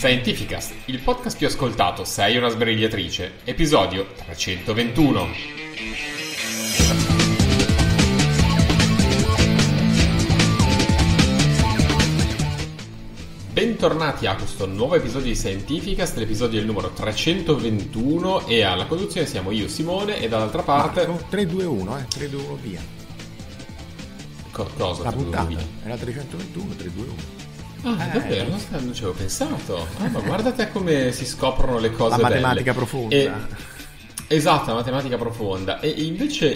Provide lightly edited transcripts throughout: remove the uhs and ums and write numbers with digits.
Scientificast, il podcast più ascoltato, sei una sbarigliatrice, episodio 321. Bentornati a questo nuovo episodio di Scientificast, l'episodio è il numero 321 e alla conduzione siamo io, Simone, e dall'altra parte... Marco, 321, 321 via. Cosa? La puntata, via? era 321, 321. Ah, davvero? Non ci avevo pensato. Ma guarda te come si scoprono le cose la matematica belle. Profonda. Esatto, la matematica profonda. E invece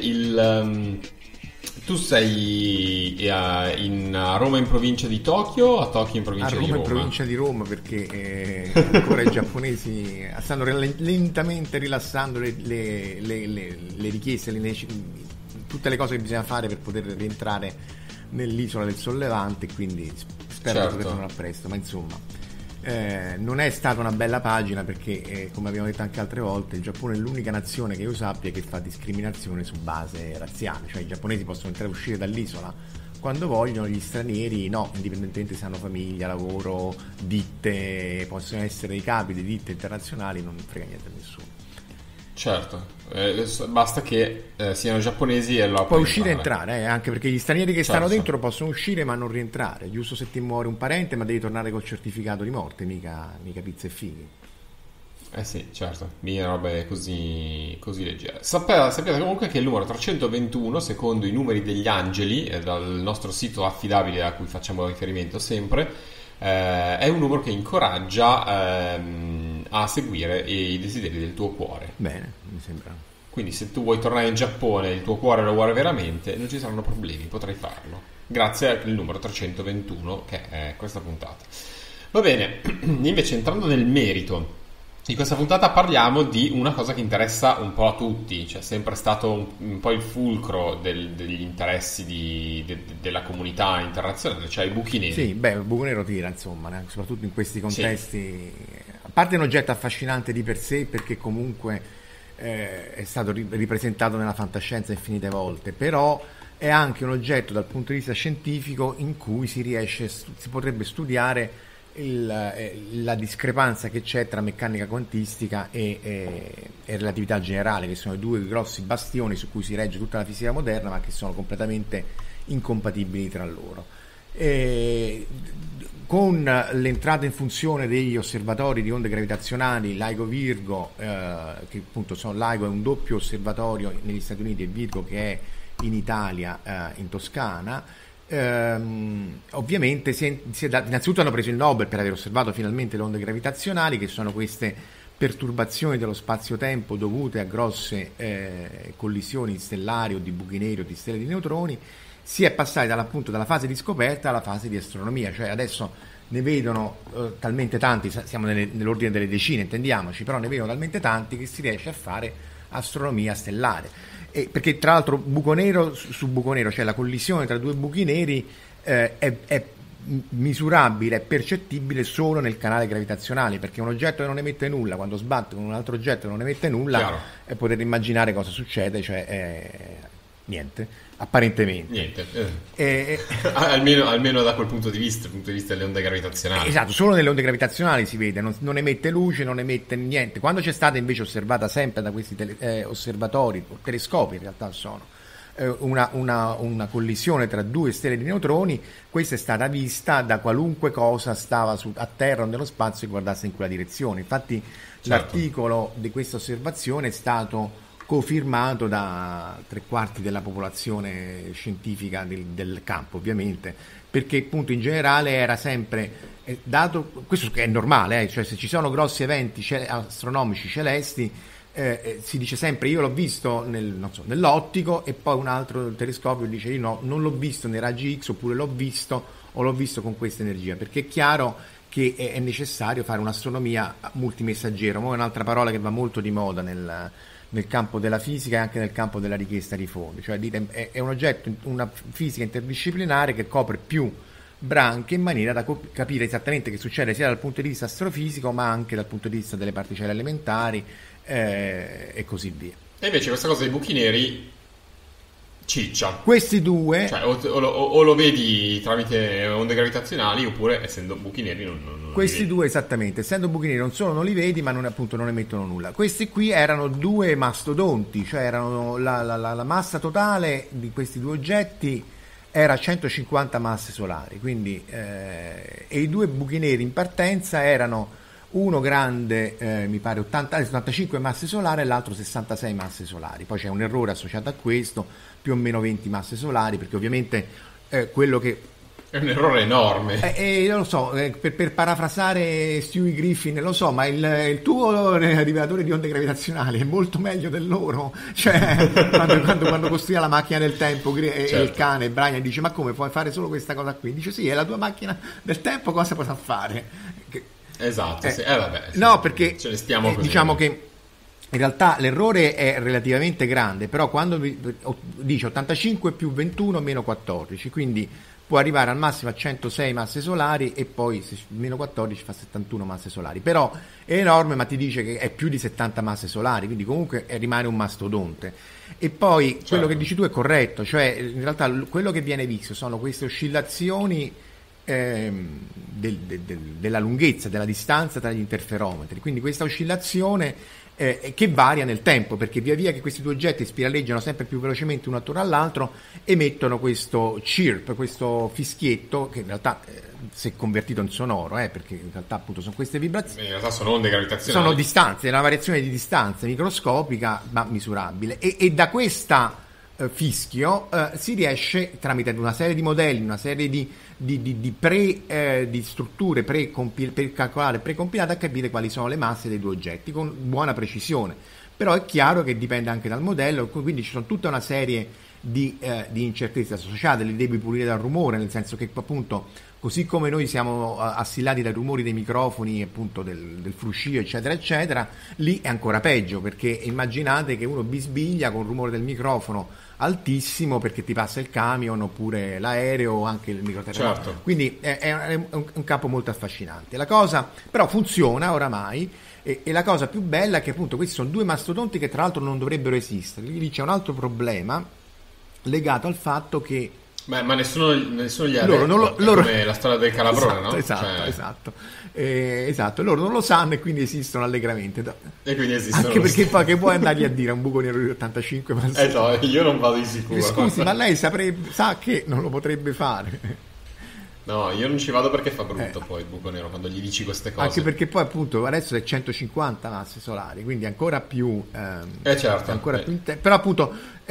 tu sei a Roma in provincia di Tokyo o a Tokyo in provincia di Roma? A Roma in provincia di Roma perché ancora i giapponesi stanno lentamente rilassando le richieste, tutte le cose che bisogna fare per poter rientrare nell'isola del Sollevante, quindi spero di poter tornare a presto, ma insomma non è stata una bella pagina perché come abbiamo detto anche altre volte, il Giappone è l'unica nazione che io sappia che fa discriminazione su base razziale, cioè i giapponesi possono entrare e uscire dall'isola quando vogliono, gli stranieri no, indipendentemente se hanno famiglia, lavoro, ditte, possono essere i capi di ditte internazionali, non frega niente a nessuno. Certo, basta che siano giapponesi e lo puoi uscire e entrare, anche perché gli stranieri che stanno dentro possono uscire ma non rientrare, giusto se ti muore un parente, ma devi tornare col certificato di morte, mica pizza e fighi. Sì, certo, mia roba è così leggera. Sappiate comunque che il numero 321, secondo i numeri degli angeli, dal nostro sito affidabile a cui facciamo riferimento sempre, è un numero che incoraggia a seguire i desideri del tuo cuore. Bene, mi sembra. Quindi se tu vuoi tornare in Giappone e il tuo cuore lo vuole veramente, non ci saranno problemi, potrai farlo. Grazie al numero 321 che è questa puntata. Va bene, invece entrando nel merito di questa puntata parliamo di una cosa che interessa un po' a tutti, cioè è sempre stato un po' il fulcro degli interessi della comunità internazionale, cioè i buchi neri. Sì, il buco nero tira, insomma, soprattutto in questi contesti. Sì. A parte è un oggetto affascinante di per sé, perché comunque è stato ripresentato nella fantascienza infinite volte, però è anche un oggetto dal punto di vista scientifico in cui si potrebbe studiare la discrepanza che c'è tra meccanica quantistica e relatività generale, che sono i due grossi bastioni su cui si regge tutta la fisica moderna, ma che sono completamente incompatibili tra loro. Con l'entrata in funzione degli osservatori di onde gravitazionali LIGO Virgo, che appunto LIGO è un doppio osservatorio negli Stati Uniti e Virgo che è in Italia, in Toscana. Ovviamente innanzitutto hanno preso il Nobel per aver osservato finalmente le onde gravitazionali, che sono queste perturbazioni dello spazio-tempo dovute a grosse collisioni stellari o di buchi neri o di stelle di neutroni. Si è passati dalla fase di scoperta alla fase di astronomia, cioè adesso ne vedono talmente tanti, siamo nell'ordine delle decine, intendiamoci, però ne vedono talmente tanti che si riesce a fare astronomia stellare. Perché tra l'altro buco nero su buco nero, cioè la collisione tra due buchi neri è misurabile, è percettibile solo nel canale gravitazionale, perché un oggetto che non emette nulla quando sbatte con un altro oggetto che non emette nulla, potete immaginare cosa succede, cioè niente, apparentemente niente. Almeno da quel punto di vista delle onde gravitazionali. Esatto, solo nelle onde gravitazionali si vede, non emette luce, non emette niente. Quando c'è stata invece osservata sempre da questi osservatori, telescopi in realtà sono, una collisione tra due stelle di neutroni, questa è stata vista da qualunque cosa stava a terra o nello spazio e guardasse in quella direzione. Infatti l'articolo di questa osservazione è stato cofirmato da 3/4 della popolazione scientifica del campo, ovviamente, perché appunto in generale era sempre dato, questo è normale, cioè se ci sono grossi eventi astronomici celesti, si dice sempre io l'ho visto nell'ottico, e poi un altro telescopio dice io no, non l'ho visto nei raggi X, oppure l'ho visto con questa energia, perché è chiaro che è necessario fare un'astronomia multimessaggera. Mo' è un'altra parola che va molto di moda nel campo della fisica e anche nel campo della richiesta di fondi, cioè è un oggetto, una fisica interdisciplinare che copre più branche in maniera da capire esattamente che succede sia dal punto di vista astrofisico ma anche dal punto di vista delle particelle elementari e così via. E invece questa cosa dei buchi neri ciccia. Questi due, Cioè, o lo vedi tramite onde gravitazionali, oppure essendo buchi neri non lo questi vedi. due esattamente, essendo buchi neri non solo non li vedi, ma appunto non emettono nulla. Questi qui erano due mastodonti, cioè erano la massa totale di questi due oggetti era 150 masse solari, quindi e i due buchi neri in partenza erano uno grande, mi pare 85 masse solari e l'altro 66 masse solari. Poi c'è un errore associato a questo, più o meno 20 masse solari, perché ovviamente quello che È un errore enorme. io lo so, per parafrasare Stewie Griffin, lo so, ma il tuo rivelatore di onde gravitazionali è molto meglio del loro. Cioè, quando costruiva la macchina del tempo, e Certo. il cane, Brian dice: ma come puoi fare solo questa cosa qui? Dice: sì, è la tua macchina del tempo, cosa potrà fare? Esatto, sì. Vabbè, sì, No, sì, perché ce ne stiamo così. diciamo che in realtà l'errore è relativamente grande, però quando dice 85 più 21 meno 14, quindi può arrivare al massimo a 106 masse solari e poi meno 14 fa 71 masse solari, però è enorme, ma ti dice che è più di 70 masse solari, quindi comunque rimane un mastodonte. E poi quello Certo. che dici tu è corretto, cioè in realtà quello che viene visto sono queste oscillazioni della lunghezza, della distanza tra gli interferometri, quindi questa oscillazione che varia nel tempo, perché via via che questi due oggetti spiraleggiano sempre più velocemente uno attorno all'altro emettono questo chirp, questo fischietto che in realtà se convertito in sonoro, perché in realtà appunto sono queste vibrazioni, In realtà sono onde gravitazionali. sono distanze, è una variazione di distanza microscopica ma misurabile, e da questa fischio si riesce tramite una serie di modelli, una serie di strutture per calcolare precompilate a capire quali sono le masse dei due oggetti con buona precisione. Però è chiaro che dipende anche dal modello, quindi ci sono tutta una serie di incertezze associate, li devi pulire dal rumore, nel senso che appunto così come noi siamo assillati dai rumori dei microfoni, appunto del fruscio eccetera eccetera, lì è ancora peggio, perché immaginate che uno bisbiglia con il rumore del microfono altissimo perché ti passa il camion oppure l'aereo o anche il microterremoto. Certo. Quindi è un campo molto affascinante. La cosa però funziona oramai, e la cosa più bella è che appunto questi sono due mastodonti che tra l'altro non dovrebbero esistere. Lì c'è un altro problema legato al fatto che Ma nessuno gli ha loro detto, non lo- è loro- come la storia del calabrone, no? Esatto. Esatto, loro non lo sanno e quindi esistono allegramente. E quindi esistono. Anche perché poi che puoi andargli a dire a un buco nero di 85 masse? No, io non vado di sicuro. Scusi, ma lei sa che non lo potrebbe fare. No, io non ci vado perché fa brutto poi il buco nero quando gli dici queste cose. Anche perché poi appunto adesso è 150 masse solari, quindi ancora più certo. ancora più però appunto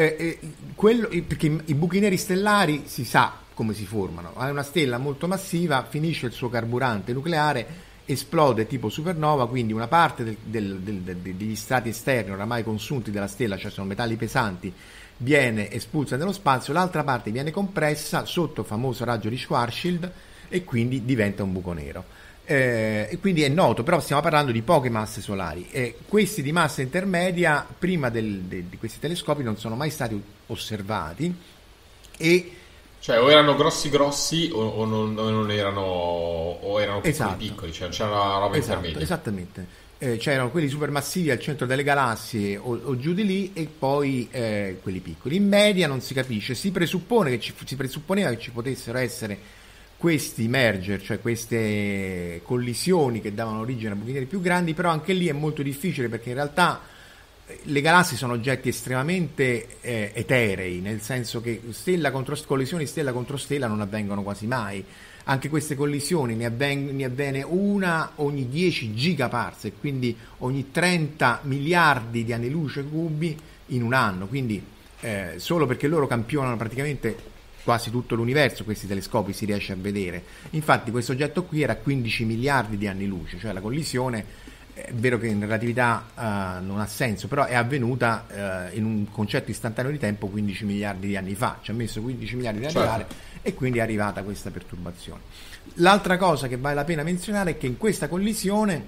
perché i buchi neri stellari si sa come si formano. Hai una stella molto massiva, finisce il suo carburante nucleare, esplode tipo supernova, quindi una parte degli strati esterni oramai consunti della stella, cioè sono metalli pesanti, viene espulsa nello spazio, l'altra parte viene compressa sotto il famoso raggio di Schwarzschild e quindi diventa un buco nero. E quindi è noto, però stiamo parlando di poche masse solari. Questi di massa intermedia, prima di questi telescopi, non sono mai stati osservati e Cioè o erano grossi o non erano, o erano piccoli, cioè c'era una roba intermedia. Esattamente. C'erano quelli supermassivi al centro delle galassie o giù di lì, e poi quelli piccoli. In media non si capisce, si presupponeva che ci potessero essere questi merger, cioè queste collisioni che davano origine a buchi neri più grandi, però anche lì è molto difficile perché in realtà le galassie sono oggetti estremamente eterei, nel senso che collisioni stella contro stella non avvengono quasi mai. Anche queste collisioni ne avviene una ogni 10 gigaparsec, quindi ogni 30 miliardi di anni luce cubi in un anno, quindi solo perché loro campionano praticamente quasi tutto l'universo, questi telescopi si riesce a vedere. Infatti questo oggetto qui era a 15 miliardi di anni luce, cioè la collisione è vero che in relatività non ha senso, però è avvenuta in un concetto istantaneo di tempo 15 miliardi di anni fa, ci ha messo 15 miliardi di anni ad arrivare, e quindi è arrivata questa perturbazione. L'altra cosa che vale la pena menzionare è che in questa collisione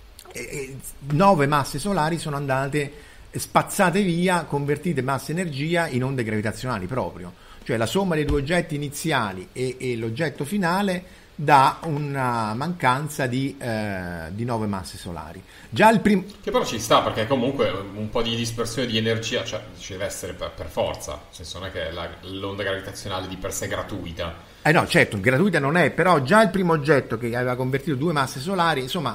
9 masse solari sono andate spazzate via, convertite massa energia in onde gravitazionali proprio, cioè la somma dei due oggetti iniziali e l'oggetto finale da una mancanza di 9 masse solari. Già il primo... Che però ci sta, perché comunque un po' di dispersione di energia, cioè, ci deve essere per forza, nel senso non è che l'onda gravitazionale di per sé è gratuita. No, certo, gratuita non è, però già il primo oggetto che aveva convertito 2 masse solari, insomma,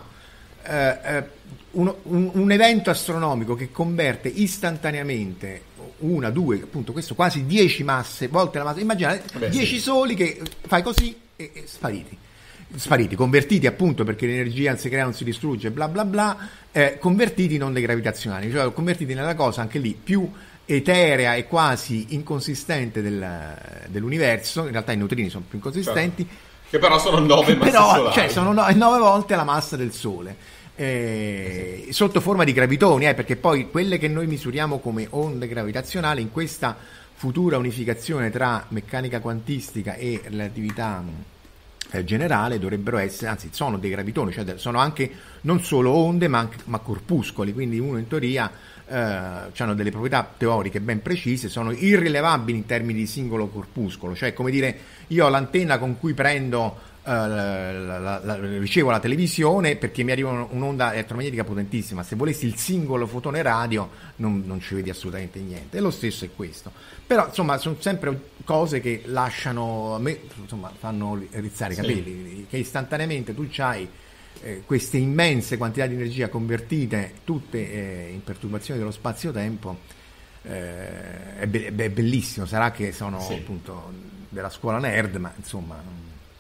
un evento astronomico che converte istantaneamente una, due, appunto questo quasi 10 masse, volte la massa, immaginate 10 sì. Soli che fai così e spariti, convertiti appunto perché l'energia non si crea, non si distrugge, bla bla bla, convertiti in onde gravitazionali, cioè convertiti nella cosa anche lì più eterea e quasi inconsistente dell'universo. In realtà i neutrini sono più inconsistenti, certo. Che però sono 9 masse solari, cioè sono 9 volte la massa del Sole, sotto forma di gravitoni, perché poi quelle che noi misuriamo come onde gravitazionali in questa futura unificazione tra meccanica quantistica e relatività generale dovrebbero essere, anzi sono dei gravitoni, cioè sono anche non solo onde ma corpuscoli, quindi uno in teoria hanno delle proprietà teoriche ben precise, sono irrilevabili in termini di singolo corpuscolo, cioè come dire io ho l'antenna con cui prendo ricevo la televisione perché mi arriva un'onda elettromagnetica potentissima, se volessi il singolo fotone radio non ci vedi assolutamente niente, e lo stesso è questo, però insomma sono sempre cose che lasciano a me, insomma fanno rizzare i capelli, sì. Che istantaneamente tu c'hai queste immense quantità di energia convertite tutte in perturbazioni dello spazio-tempo, è bellissimo, sarà che sono sì. Appunto della scuola nerd, ma insomma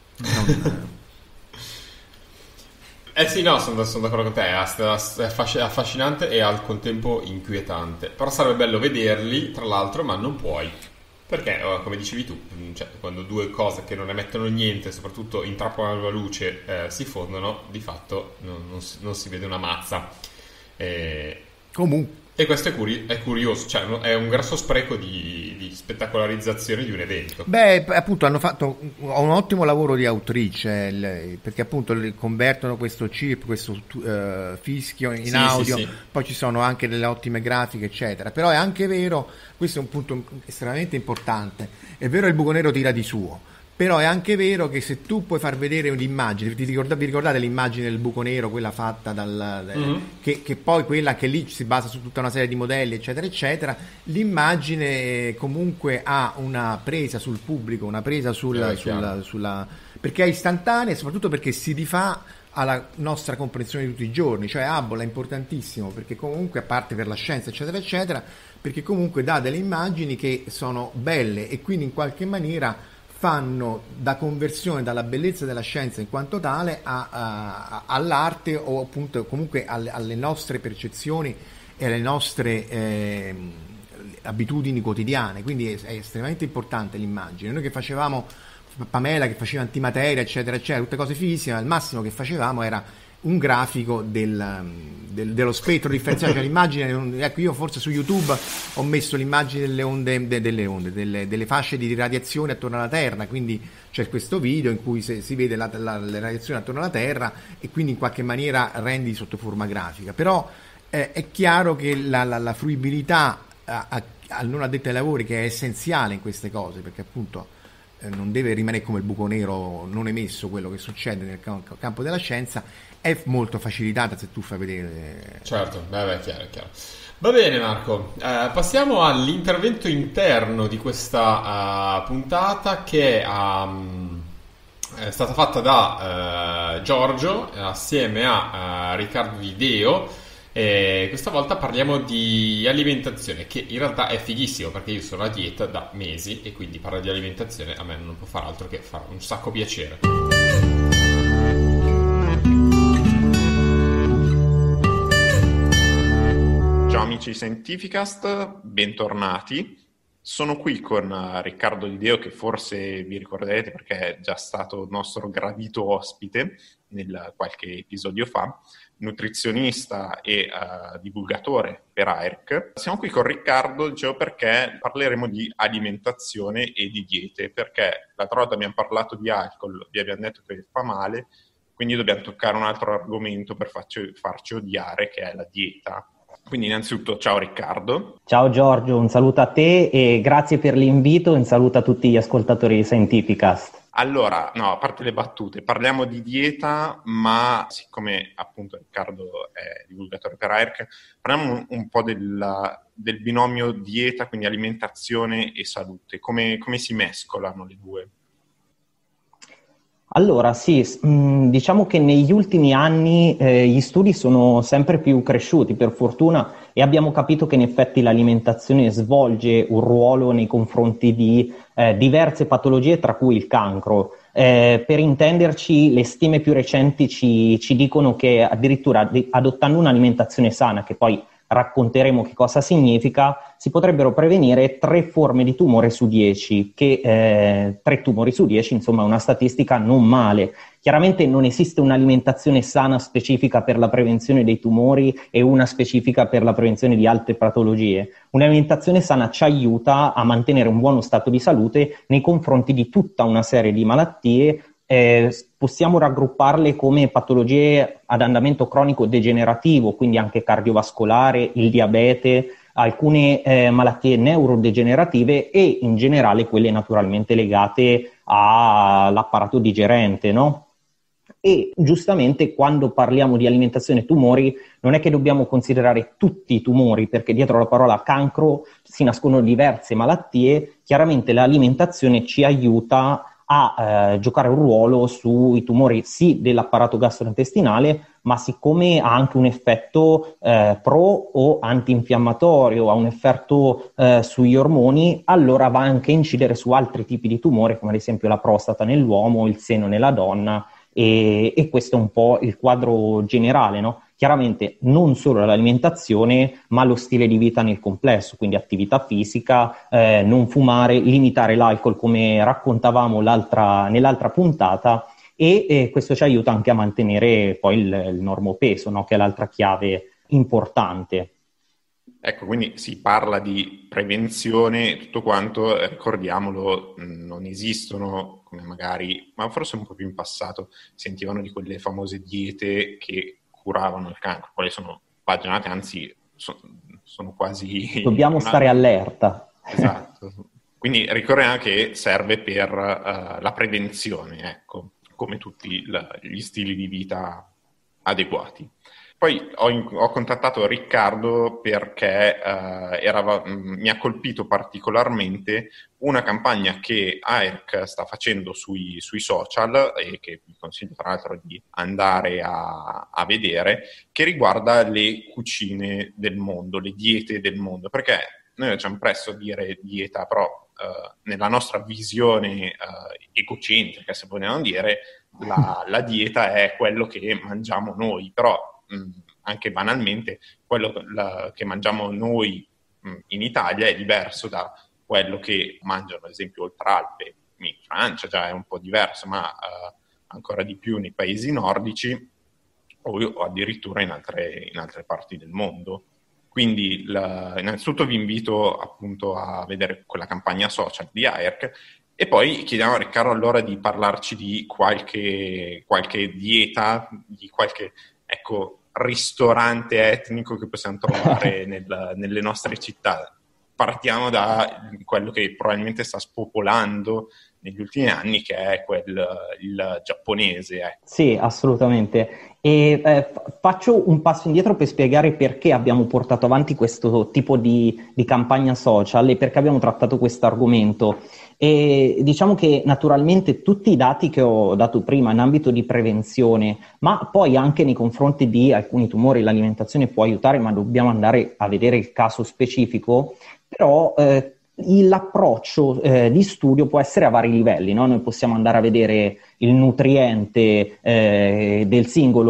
sì, no, sono d'accordo con te, è affascinante e al contempo inquietante, però sarebbe bello vederli tra l'altro, ma non puoi, perché come dicevi tu, cioè, quando due cose che non emettono niente, soprattutto intrappolano la luce, si fondono, di fatto non si vede una mazza, comunque. E questo è curioso, cioè è un grosso spreco di spettacolarizzazione di un evento. Beh, appunto hanno fatto un ottimo lavoro di autrice, perché appunto convertono questo chip, questo fischio in sì, audio, sì. Poi ci sono anche delle ottime grafiche, eccetera. Però è anche vero, questo è un punto estremamente importante, è vero il buco nero tira di suo. Però è anche vero che se tu puoi far vedere un'immagine, vi ricordate l'immagine del buco nero, quella fatta che poi quella che lì si basa su tutta una serie di modelli, eccetera, eccetera, l'immagine comunque ha una presa sul pubblico, una presa sulla perché è istantanea e soprattutto perché si rifà alla nostra comprensione di tutti i giorni, cioè Hubble è importantissimo perché comunque, a parte per la scienza, eccetera, eccetera, perché comunque dà delle immagini che sono belle e quindi in qualche maniera fanno da conversione dalla bellezza della scienza in quanto tale all'arte o appunto comunque alle nostre percezioni e alle nostre abitudini quotidiane, quindi è estremamente importante l'immagine. Noi che facevamo Pamela che faceva antimateria eccetera eccetera, tutte cose fighissime, al massimo che facevamo era un grafico dello spettro differenziale, cioè l'immagine, ecco io forse su YouTube ho messo l'immagine delle fasce di radiazione attorno alla Terra, quindi c'è questo video in cui si vede le radiazioni attorno alla Terra e quindi in qualche maniera rendi sotto forma grafica, però è chiaro che la fruibilità al non addetto ai lavori, che è essenziale in queste cose, perché appunto non deve rimanere come il buco nero non emesso quello che succede nel campo della scienza, è molto facilitata se tu fai vedere. Certo, beh, chiaro. Va bene Marco, passiamo all'intervento interno di questa puntata che è stata fatta da Giorgio assieme a Riccardo Di Deo. E questa volta parliamo di alimentazione, che in realtà è fighissimo perché io sono a dieta da mesi e quindi parlare di alimentazione a me non può fare altro che fare un sacco piacere. Ciao amici di Scientificast, bentornati. Sono qui con Riccardo Di Deo, che forse vi ricorderete perché è già stato nostro gradito ospite qualche episodio fa, nutrizionista e divulgatore per AERC. Siamo qui con Riccardo, dicevo, perché parleremo di alimentazione e di diete, perché l'altra volta abbiamo parlato di alcol, vi abbiamo detto che fa male, quindi dobbiamo toccare un altro argomento per farci odiare, che è la dieta. Quindi innanzitutto ciao Riccardo. Ciao Giorgio, un saluto a te e grazie per l'invito, un saluto a tutti gli ascoltatori di Scientificast. Allora, no, a parte le battute, parliamo di dieta, ma siccome appunto Riccardo è divulgatore per AIRC, parliamo un po' del binomio dieta, quindi alimentazione e salute, come si mescolano le due? Allora, sì, diciamo che negli ultimi anni gli studi sono sempre più cresciuti, per fortuna, e abbiamo capito che in effetti l'alimentazione svolge un ruolo nei confronti di diverse patologie, tra cui il cancro. Per intenderci, le stime più recenti ci dicono che addirittura adottando un'alimentazione sana, che poi racconteremo che cosa significa, si potrebbero prevenire 3 forme di tumore su 10, che 3 tumori su 10, insomma, è una statistica non male. Chiaramente non esiste un'alimentazione sana specifica per la prevenzione dei tumori e una specifica per la prevenzione di altre patologie. Un'alimentazione sana ci aiuta a mantenere un buono stato di salute nei confronti di tutta una serie di malattie. Possiamo raggrupparle come patologie ad andamento cronico degenerativo, quindi anche cardiovascolare, il diabete, alcune malattie neurodegenerative e in generale quelle naturalmente legate all'apparato digerente, no? E giustamente quando parliamo di alimentazione e tumori non è che dobbiamo considerare tutti i tumori, perché dietro la parola cancro si nascono diverse malattie. Chiaramente l'alimentazione ci aiuta a giocare un ruolo sui tumori sì dell'apparato gastrointestinale, ma siccome ha anche un effetto pro o antinfiammatorio, ha un effetto sugli ormoni, allora va anche a incidere su altri tipi di tumore, come ad esempio la prostata nell'uomo, il seno nella donna, e questo è un po' il quadro generale, no? Chiaramente non solo l'alimentazione, ma lo stile di vita nel complesso, quindi attività fisica, non fumare, limitare l'alcol come raccontavamo nell'altra puntata, e questo ci aiuta anche a mantenere poi il normopeso, no? Che è l'altra chiave importante. Ecco, quindi si parla di prevenzione, tutto quanto, ricordiamolo, non esistono, come magari, ma forse un po' più in passato, sentivano di quelle famose diete che curavano il cancro, quali sono paginate, anzi sono quasi... Dobbiamo stare allerta. Esatto, quindi ricordiamo che serve per la prevenzione, ecco, come tutti gli stili di vita adeguati. Poi ho contattato Riccardo perché mi ha colpito particolarmente una campagna che AIRC sta facendo sui social e che vi consiglio tra l'altro di andare a vedere, che riguarda le cucine del mondo, le diete del mondo, perché noi facciamo presto a dire dieta, però nella nostra visione egocentrica, se vogliamo dire, la dieta è quello che mangiamo noi, però anche banalmente quello che mangiamo noi in Italia è diverso da quello che mangiano ad esempio oltre Alpe, in Francia già è un po' diverso, ma ancora di più nei paesi nordici o addirittura in altre parti del mondo. Quindi innanzitutto vi invito appunto a vedere quella campagna social di AIRC e poi chiediamo a Riccardo allora di parlarci di qualche dieta, di qualche ristorante etnico che possiamo trovare nelle nostre città. Partiamo da quello che probabilmente sta spopolando negli ultimi anni, che è il giapponese. Sì, assolutamente. E faccio un passo indietro per spiegare perché abbiamo portato avanti questo tipo di campagna social e perché abbiamo trattato questo argomento. E diciamo che naturalmente tutti i dati che ho dato prima in ambito di prevenzione, ma poi anche nei confronti di alcuni tumori, l'alimentazione può aiutare, ma dobbiamo andare a vedere il caso specifico, però l'approccio di studio può essere a vari livelli, no? Noi possiamo andare a vedere il nutriente dei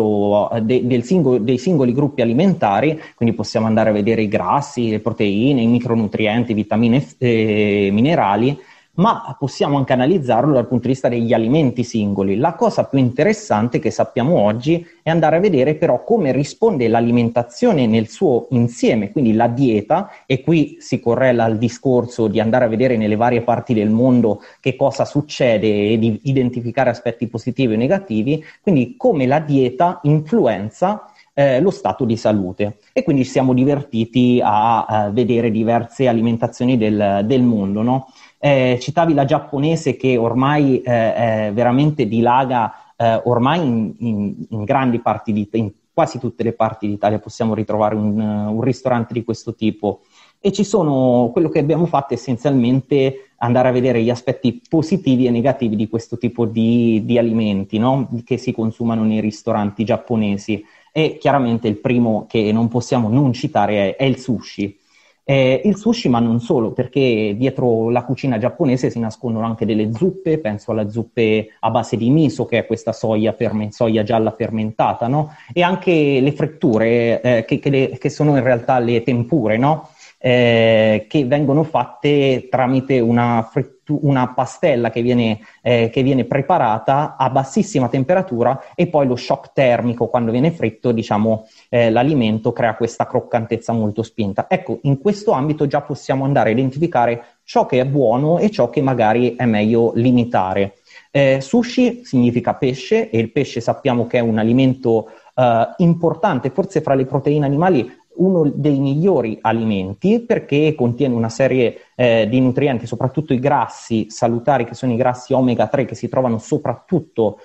singoli gruppi alimentari, quindi possiamo andare a vedere i grassi, le proteine, i micronutrienti, vitamine e minerali, ma possiamo anche analizzarlo dal punto di vista degli alimenti singoli. La cosa più interessante che sappiamo oggi è andare a vedere però come risponde l'alimentazione nel suo insieme, quindi la dieta, e qui si correla al discorso di andare a vedere nelle varie parti del mondo che cosa succede e di identificare aspetti positivi e negativi, quindi come la dieta influenza lo stato di salute. E quindi ci siamo divertiti a vedere diverse alimentazioni del mondo, no? Citavi la giapponese che ormai veramente dilaga ormai in grandi parti in quasi tutte le parti d'Italia possiamo ritrovare un ristorante di questo tipo. E quello che abbiamo fatto è essenzialmente andare a vedere gli aspetti positivi e negativi di questo tipo di alimenti, no? Che si consumano nei ristoranti giapponesi. E chiaramente il primo che non possiamo non citare è il sushi. Il sushi, ma non solo, perché dietro la cucina giapponese si nascondono anche delle zuppe, penso alle zuppe a base di miso, che è questa soia gialla fermentata, no? E anche le fritture, che sono in realtà le tempure, no? Che vengono fatte tramite una pastella che viene preparata a bassissima temperatura, e poi lo shock termico, quando viene fritto, diciamo, l'alimento crea questa croccantezza molto spinta. Ecco, in questo ambito già possiamo andare a identificare ciò che è buono e ciò che magari è meglio limitare. Sushi significa pesce, e il pesce sappiamo che è un alimento importante, forse fra le proteine animali uno dei migliori alimenti, perché contiene una serie di nutrienti, soprattutto i grassi salutari, che sono i grassi omega 3, che si trovano soprattutto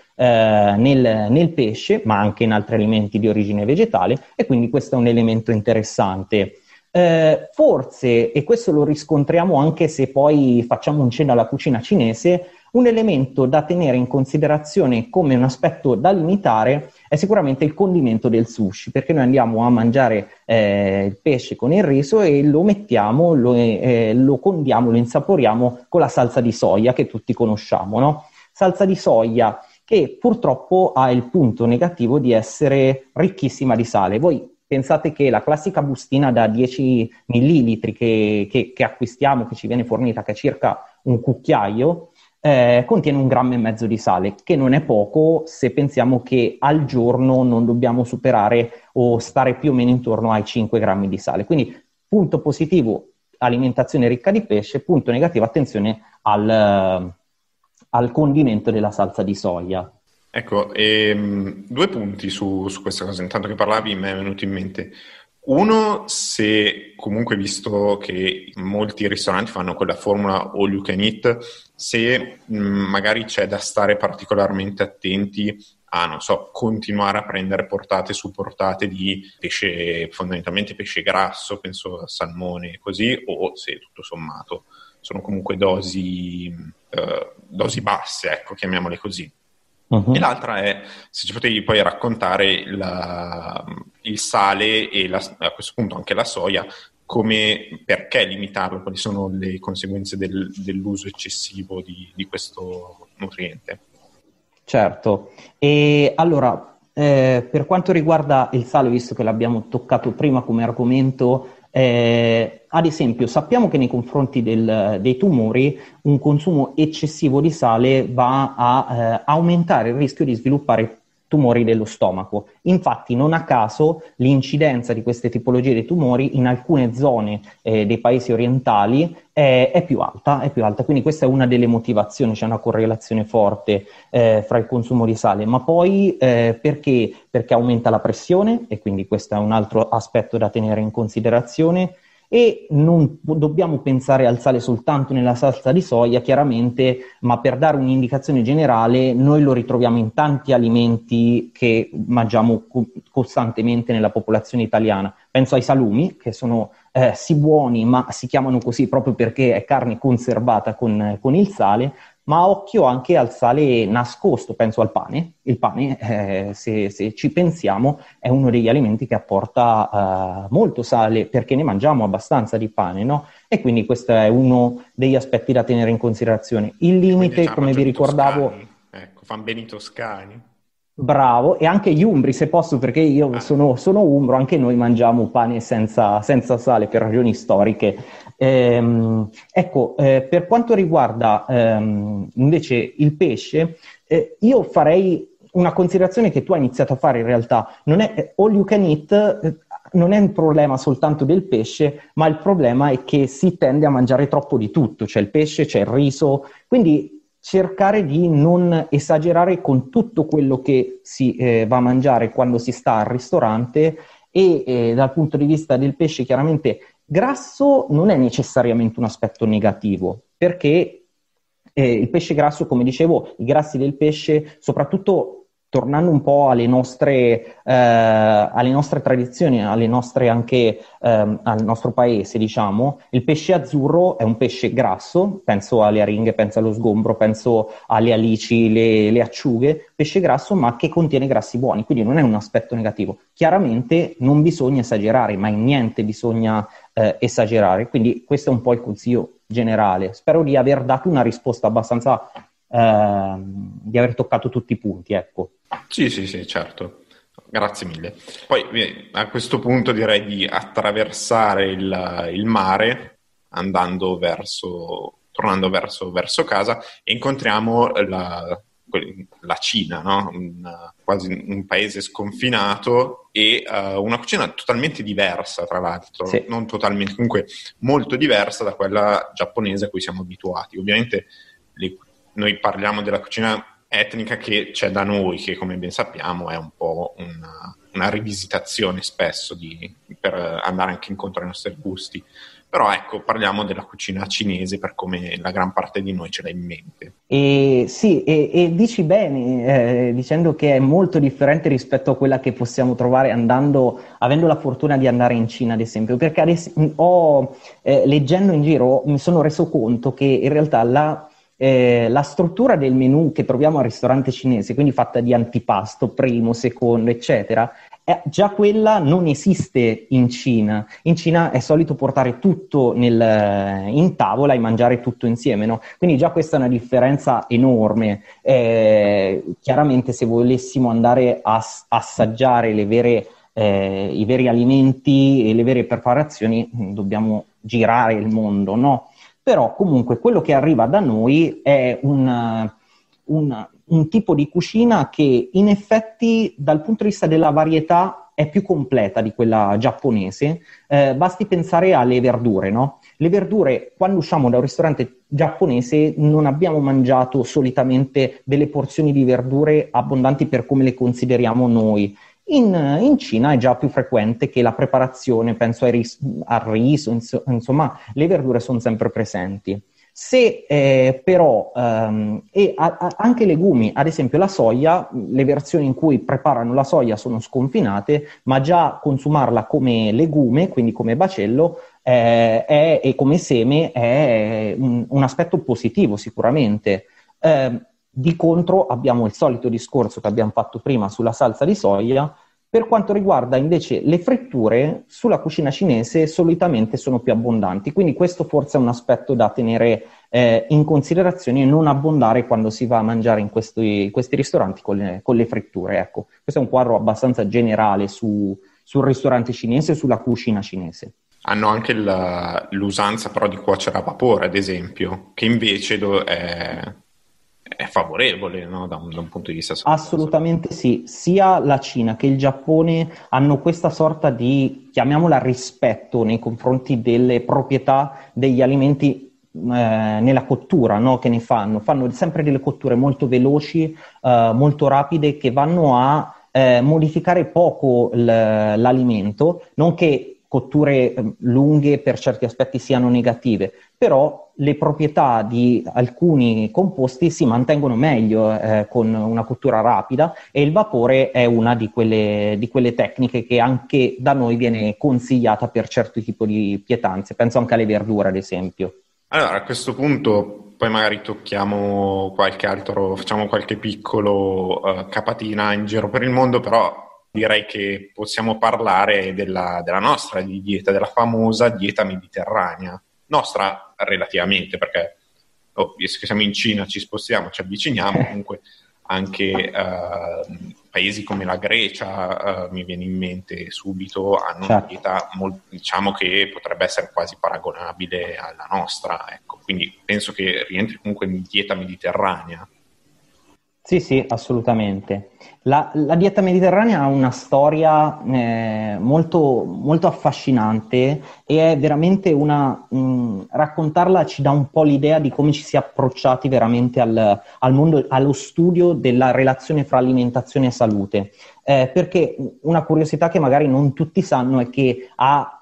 nel pesce, ma anche in altri alimenti di origine vegetale, e quindi questo è un elemento interessante. Forse, e questo lo riscontriamo anche se poi facciamo un cenno alla cucina cinese, un elemento da tenere in considerazione come un aspetto da limitare è sicuramente il condimento del sushi, perché noi andiamo a mangiare il pesce con il riso e lo mettiamo, lo condiamo, lo insaporiamo con la salsa di soia che tutti conosciamo, no? Salsa di soia che purtroppo ha il punto negativo di essere ricchissima di sale. Voi pensate che la classica bustina da 10 millilitri che acquistiamo, che ci viene fornita, che è circa un cucchiaio, contiene 1,5 grammi di sale, che non è poco se pensiamo che al giorno non dobbiamo superare o stare più o meno intorno ai 5 grammi di sale. Quindi punto positivo, alimentazione ricca di pesce; punto negativo, attenzione al condimento della salsa di soia. Ecco, 2 punti su questa cosa. Intanto che parlavi mi è venuto in mente. Uno, se comunque, visto che molti ristoranti fanno quella formula all you can eat, se magari c'è da stare particolarmente attenti a, non so, continuare a prendere portate su portate di pesce, fondamentalmente pesce grasso, penso a salmone e così, o se tutto sommato sono comunque dosi basse, ecco, chiamiamole così. Uh-huh. E l'altra è se ci potevi poi raccontare il sale e a questo punto anche la soia, perché limitarlo, quali sono le conseguenze dell'uso eccessivo di questo nutriente. Certo, e allora per quanto riguarda il sale, visto che l'abbiamo toccato prima come argomento, ad esempio sappiamo che nei confronti dei tumori un consumo eccessivo di sale va a aumentare il rischio di sviluppare tumori dello stomaco. Infatti non a caso l'incidenza di queste tipologie di tumori in alcune zone dei paesi orientali è più alta, quindi questa è una delle motivazioni, c'è una correlazione forte fra il consumo di sale, ma poi perché aumenta la pressione, e quindi questo è un altro aspetto da tenere in considerazione. E non dobbiamo pensare al sale soltanto nella salsa di soia, chiaramente, ma per dare un'indicazione generale, noi lo ritroviamo in tanti alimenti che mangiamo costantemente nella popolazione italiana. Penso ai salumi, che sono sì buoni, ma si chiamano così proprio perché è carne conservata con il sale, ma occhio anche al sale nascosto, penso al pane. Il pane, se ci pensiamo, è uno degli alimenti che apporta molto sale, perché ne mangiamo abbastanza di pane, no? E quindi questo è uno degli aspetti da tenere in considerazione. Il limite, come vi ricordavo... Ecco, fan bene i toscani. Bravo, e anche gli umbri, se posso, perché io sono umbro, anche noi mangiamo pane senza sale per ragioni storiche. Ecco, per quanto riguarda invece il pesce, io farei una considerazione che tu hai iniziato a fare in realtà. Non è all you can eat, non è un problema soltanto del pesce, ma il problema è che si tende a mangiare troppo di tutto. C'è il pesce, c'è il riso, quindi cercare di non esagerare con tutto quello che si va a mangiare quando si sta al ristorante. E dal punto di vista del pesce, chiaramente grasso non è necessariamente un aspetto negativo, perché il pesce grasso, come dicevo, i grassi del pesce, soprattutto tornando un po' alle nostre tradizioni, alle nostre anche al nostro paese, diciamo, il pesce azzurro è un pesce grasso, penso alle aringhe, penso allo sgombro, penso alle alici, le acciughe, pesce grasso ma che contiene grassi buoni, quindi non è un aspetto negativo. Chiaramente non bisogna esagerare, ma in niente bisogna esagerare, quindi questo è un po' il consiglio generale. Spero di aver dato una risposta abbastanza di aver toccato tutti i punti, ecco. Sì, certo. Grazie mille. Poi a questo punto direi di attraversare il mare tornando verso casa, e incontriamo la Cina, no? Quasi un paese sconfinato e una cucina totalmente diversa, tra l'altro, sì. Non totalmente, comunque molto diversa da quella giapponese a cui siamo abituati. Ovviamente noi parliamo della cucina etnica che c'è da noi, che come ben sappiamo è un po' una rivisitazione spesso per andare anche incontro ai nostri gusti. Però ecco, parliamo della cucina cinese per come la gran parte di noi ce l'ha in mente. E dici bene, dicendo che è molto differente rispetto a quella che possiamo trovare avendo la fortuna di andare in Cina, ad esempio, perché leggendo in giro mi sono reso conto che in realtà la struttura del menù che troviamo al ristorante cinese, quindi fatta di antipasto, primo, secondo, eccetera, già quella non esiste in Cina. In Cina è solito portare tutto in tavola e mangiare tutto insieme, no? Quindi già questa è una differenza enorme. Chiaramente se volessimo andare a assaggiare i veri alimenti e le vere preparazioni, dobbiamo girare il mondo, no? Però comunque quello che arriva da noi è un tipo di cucina che in effetti dal punto di vista della varietà è più completa di quella giapponese. Basti pensare alle verdure, no? Le verdure, quando usciamo da un ristorante giapponese non abbiamo mangiato solitamente delle porzioni di verdure abbondanti per come le consideriamo noi. In Cina è già più frequente che la preparazione, penso al riso, insomma, le verdure sono sempre presenti. Se però, anche legumi, ad esempio la soia, le versioni in cui preparano la soia sono sconfinate, ma già consumarla come legume, quindi come bacello, e come seme è un aspetto positivo sicuramente. Di contro abbiamo il solito discorso che abbiamo fatto prima sulla salsa di soia. Per quanto riguarda invece le fritture, sulla cucina cinese solitamente sono più abbondanti, quindi questo forse è un aspetto da tenere in considerazione e non abbondare quando si va a mangiare in questi ristoranti con le fritture. Ecco, questo è un quadro abbastanza generale sul ristorante cinese e sulla cucina cinese. Hanno anche l'usanza però di cuocere a vapore, ad esempio, che invece è favorevole, no? Da un punto di vista salutiero. Assolutamente sì, sia la Cina che il Giappone hanno questa sorta di, chiamiamola, rispetto nei confronti delle proprietà degli alimenti nella cottura, no? Che ne fanno sempre delle cotture molto veloci, molto rapide, che vanno a modificare poco l'alimento, non che cotture lunghe per certi aspetti siano negative, però le proprietà di alcuni composti si mantengono meglio con una cottura rapida, e il vapore è una di quelle tecniche che anche da noi viene consigliata per certi tipi di pietanze. Penso anche alle verdure, ad esempio. Allora, a questo punto poi magari tocchiamo facciamo qualche piccolo capatina in giro per il mondo, però direi che possiamo parlare della nostra dieta, della famosa dieta mediterranea. Nostra relativamente, perché visto che siamo in Cina ci spostiamo, ci avviciniamo, comunque anche paesi come la Grecia, mi viene in mente subito, hanno una dieta diciamo che potrebbe essere quasi paragonabile alla nostra, ecco. Quindi penso che rientri comunque in dieta mediterranea. Sì, assolutamente. La dieta mediterranea ha una storia molto, molto affascinante, e è veramente raccontarla ci dà un po' l'idea di come ci si è approcciati veramente al mondo, allo studio della relazione fra alimentazione e salute. Perché una curiosità che magari non tutti sanno è che a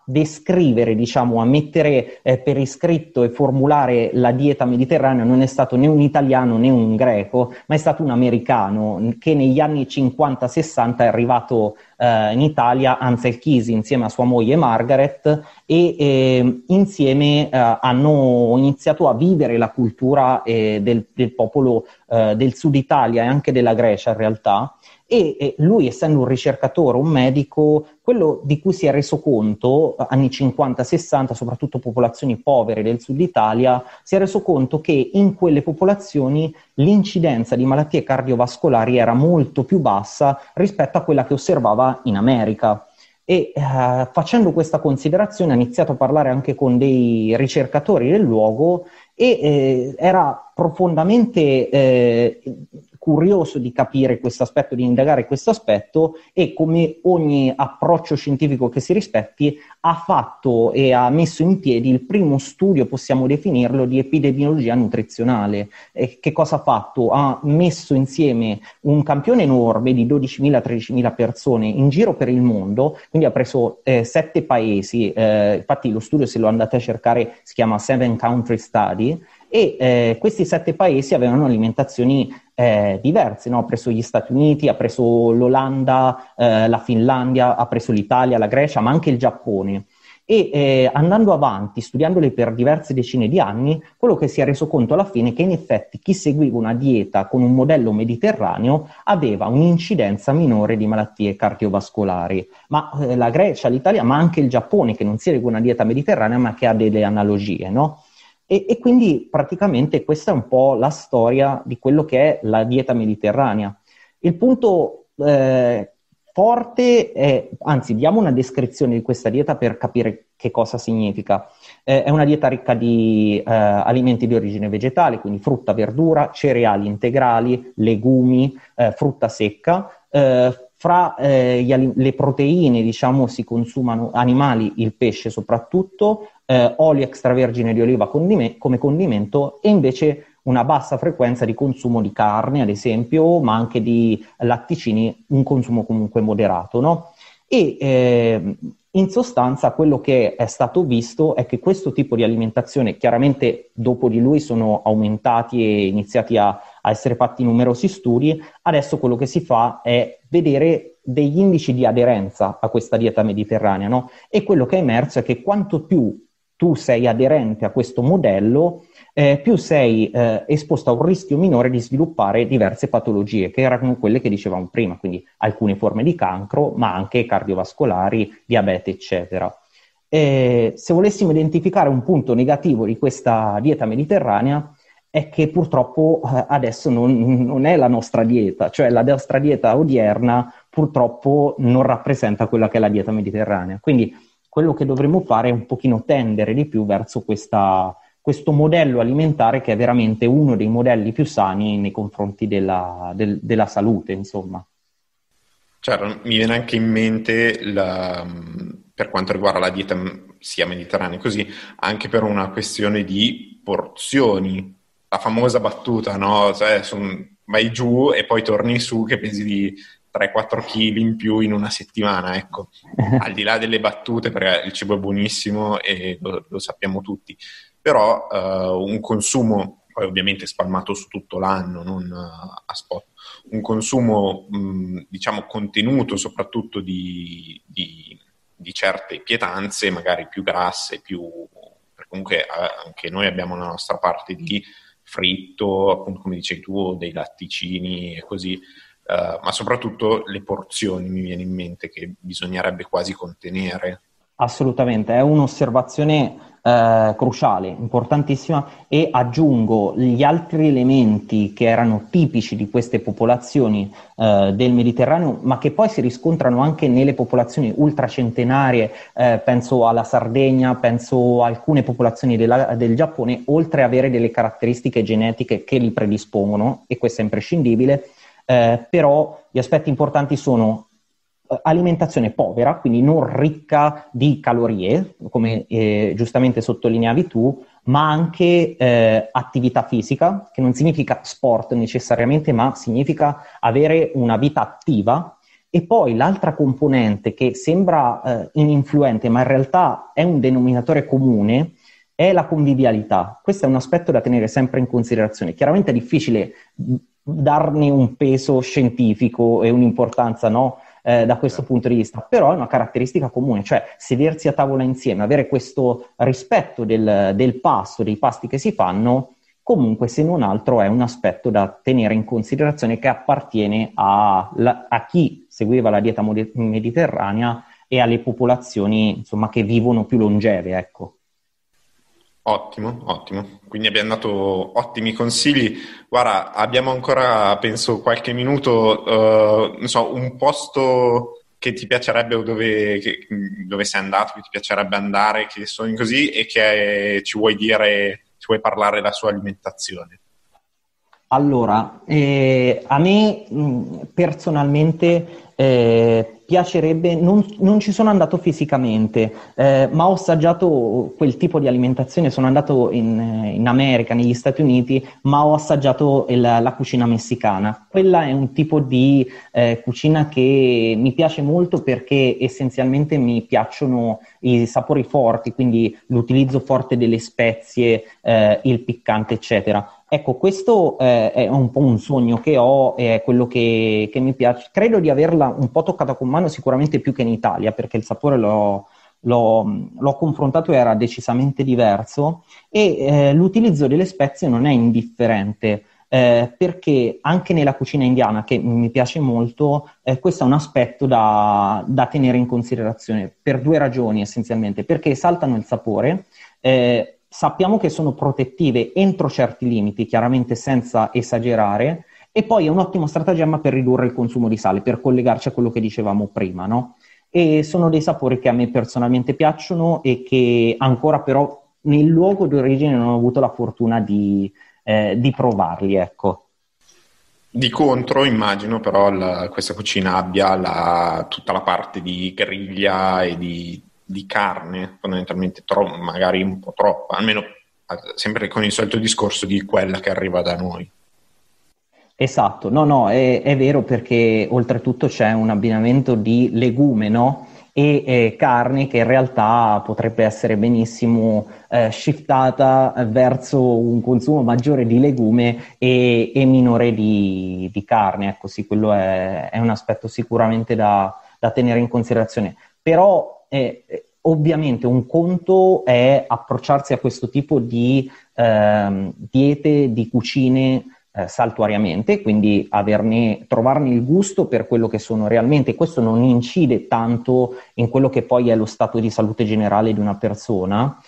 descrivere, diciamo, a mettere per iscritto e formulare la dieta mediterranea non è stato né un italiano né un greco, ma è stato un americano che negli anni 50-60 è arrivato in Italia, Ansel Keys, insieme a sua moglie Margaret, e insieme hanno iniziato a vivere la cultura del popolo del sud Italia e anche della Grecia in realtà. E lui, essendo un ricercatore, un medico, quello di cui si è reso conto anni 50-60, soprattutto popolazioni povere del sud Italia, si è reso conto che in quelle popolazioni l'incidenza di malattie cardiovascolari era molto più bassa rispetto a quella che osservava in America. E facendo questa considerazione ha iniziato a parlare anche con dei ricercatori del luogo e era profondamente curioso di capire questo aspetto, di indagare questo aspetto, e come ogni approccio scientifico che si rispetti ha fatto e ha messo in piedi il primo studio, possiamo definirlo, di epidemiologia nutrizionale. Che cosa ha fatto? Ha messo insieme un campione enorme di 12.000-13.000 persone in giro per il mondo, quindi ha preso 7 paesi, infatti lo studio, se lo andate a cercare, si chiama 7 Country Study, e questi 7 paesi avevano alimentazioni diverse, no? Ha preso gli Stati Uniti, ha preso l'Olanda, la Finlandia, ha preso l'Italia, la Grecia, ma anche il Giappone. E andando avanti, studiandole per diverse decine di anni, quello che si è reso conto alla fine è che in effetti chi seguiva una dieta con un modello mediterraneo aveva un'incidenza minore di malattie cardiovascolari. Ma la Grecia, l'Italia, ma anche il Giappone, che non segue una dieta mediterranea ma che ha delle analogie, no? E quindi praticamente questa è un po' la storia di quello che è la dieta mediterranea. Il punto forte è, anzi, diamo una descrizione di questa dieta per capire che cosa significa. È una dieta ricca di alimenti di origine vegetale, quindi frutta, verdura, cereali integrali, legumi, frutta secca. Fra le proteine, diciamo, si consumano animali, il pesce soprattutto, olio extravergine di oliva come condimento, e invece una bassa frequenza di consumo di carne, ad esempio, ma anche di latticini, un consumo comunque moderato, no? E in sostanza quello che è stato visto è che questo tipo di alimentazione, chiaramente dopo di lui sono aumentati e iniziati a essere fatti numerosi studi, adesso quello che si fa è vedere degli indici di aderenza a questa dieta mediterranea, no? E quello che è emerso è che quanto più tu sei aderente a questo modello, più sei esposto a un rischio minore di sviluppare diverse patologie, che erano quelle che dicevamo prima, quindi alcune forme di cancro, ma anche cardiovascolari, diabete, eccetera. Se volessimo identificare un punto negativo di questa dieta mediterranea, è che purtroppo adesso non è la nostra dieta, cioè la nostra dieta odierna purtroppo non rappresenta quella che è la dieta mediterranea. Quindi quello che dovremmo fare è un pochino tendere di più verso questo modello alimentare, che è veramente uno dei modelli più sani nei confronti della salute, insomma. Certo, mi viene anche in mente, per quanto riguarda la dieta sia mediterranea così, anche per una questione di porzioni. La famosa battuta, no? Cioè, vai giù e poi torni su che pesi di 3-4 kg in più in una settimana, ecco. Al di là delle battute, perché il cibo è buonissimo e lo sappiamo tutti, però un consumo, poi ovviamente spalmato su tutto l'anno, non a spot, un consumo diciamo contenuto soprattutto di certe pietanze, magari più grasse, perché comunque anche noi abbiamo la nostra parte di fritto, appunto come dicevi tu, dei latticini e così, ma soprattutto le porzioni mi viene in mente che bisognerebbe quasi contenere. Assolutamente, è un'osservazione cruciale, importantissima, e aggiungo gli altri elementi che erano tipici di queste popolazioni del Mediterraneo, ma che poi si riscontrano anche nelle popolazioni ultracentenarie, penso alla Sardegna, penso a alcune popolazioni del Giappone, oltre ad avere delle caratteristiche genetiche che li predispongono, e questo è imprescindibile, però gli aspetti importanti sono alimentazione povera, quindi non ricca di calorie, come giustamente sottolineavi tu, ma anche attività fisica, che non significa sport necessariamente, ma significa avere una vita attiva, E poi l'altra componente che sembra ininfluente, ma in realtà è un denominatore comune, è la convivialità. Questo è un aspetto da tenere sempre in considerazione. Chiaramente è difficile darne un peso scientifico e un'importanza, no? Da questo punto di vista, però è una caratteristica comune, cioè sedersi a tavola insieme, avere questo rispetto del pasto, dei pasti che si fanno, comunque se non altro è un aspetto da tenere in considerazione che appartiene a chi seguiva la dieta mediterranea e alle popolazioni, insomma, che vivono più longeve, ecco. Ottimo, ottimo. Quindi abbiamo dato ottimi consigli. Guarda, abbiamo ancora, penso, qualche minuto, non so, un posto che ti piacerebbe o dove sei andato, che ti piacerebbe andare, che sogni così e che ci vuoi dire, ci vuoi parlare della sua alimentazione. Allora, a me personalmente piacerebbe, non ci sono andato fisicamente, ma ho assaggiato quel tipo di alimentazione, sono andato in America, negli Stati Uniti, ma ho assaggiato la cucina messicana. Quella è un tipo di cucina che mi piace molto perché essenzialmente mi piacciono i sapori forti, quindi l'utilizzo forte delle spezie, il piccante, eccetera. Ecco, questo è un po' un sogno che ho, è quello che mi piace. Credo di averla un po' toccata con mano, sicuramente più che in Italia, perché il sapore l'ho confrontato e era decisamente diverso e l'utilizzo delle spezie non è indifferente. Perché anche nella cucina indiana, che mi piace molto, questo è un aspetto da tenere in considerazione per due ragioni essenzialmente, perché esaltano il sapore, sappiamo che sono protettive entro certi limiti, chiaramente senza esagerare, e poi è un ottimo stratagemma per ridurre il consumo di sale, per collegarci a quello che dicevamo prima, no? E sono dei sapori che a me personalmente piacciono e che ancora però nel luogo d'origine non ho avuto la fortuna di provarli, ecco. Di contro, immagino però questa cucina abbia tutta la parte di griglia e di carne, fondamentalmente magari un po' troppa, almeno sempre con il solito discorso di quella che arriva da noi. Esatto, no, è vero perché oltretutto c'è un abbinamento di legume, no? E carne che in realtà potrebbe essere benissimo shiftata verso un consumo maggiore di legume e minore di carne. Ecco, sì, quello è un aspetto sicuramente da tenere in considerazione. Però ovviamente un conto è approcciarsi a questo tipo di diete, di cucine saltuariamente, quindi trovarne il gusto per quello che sono realmente. Questo non incide tanto in quello che poi è lo stato di salute generale di una persona.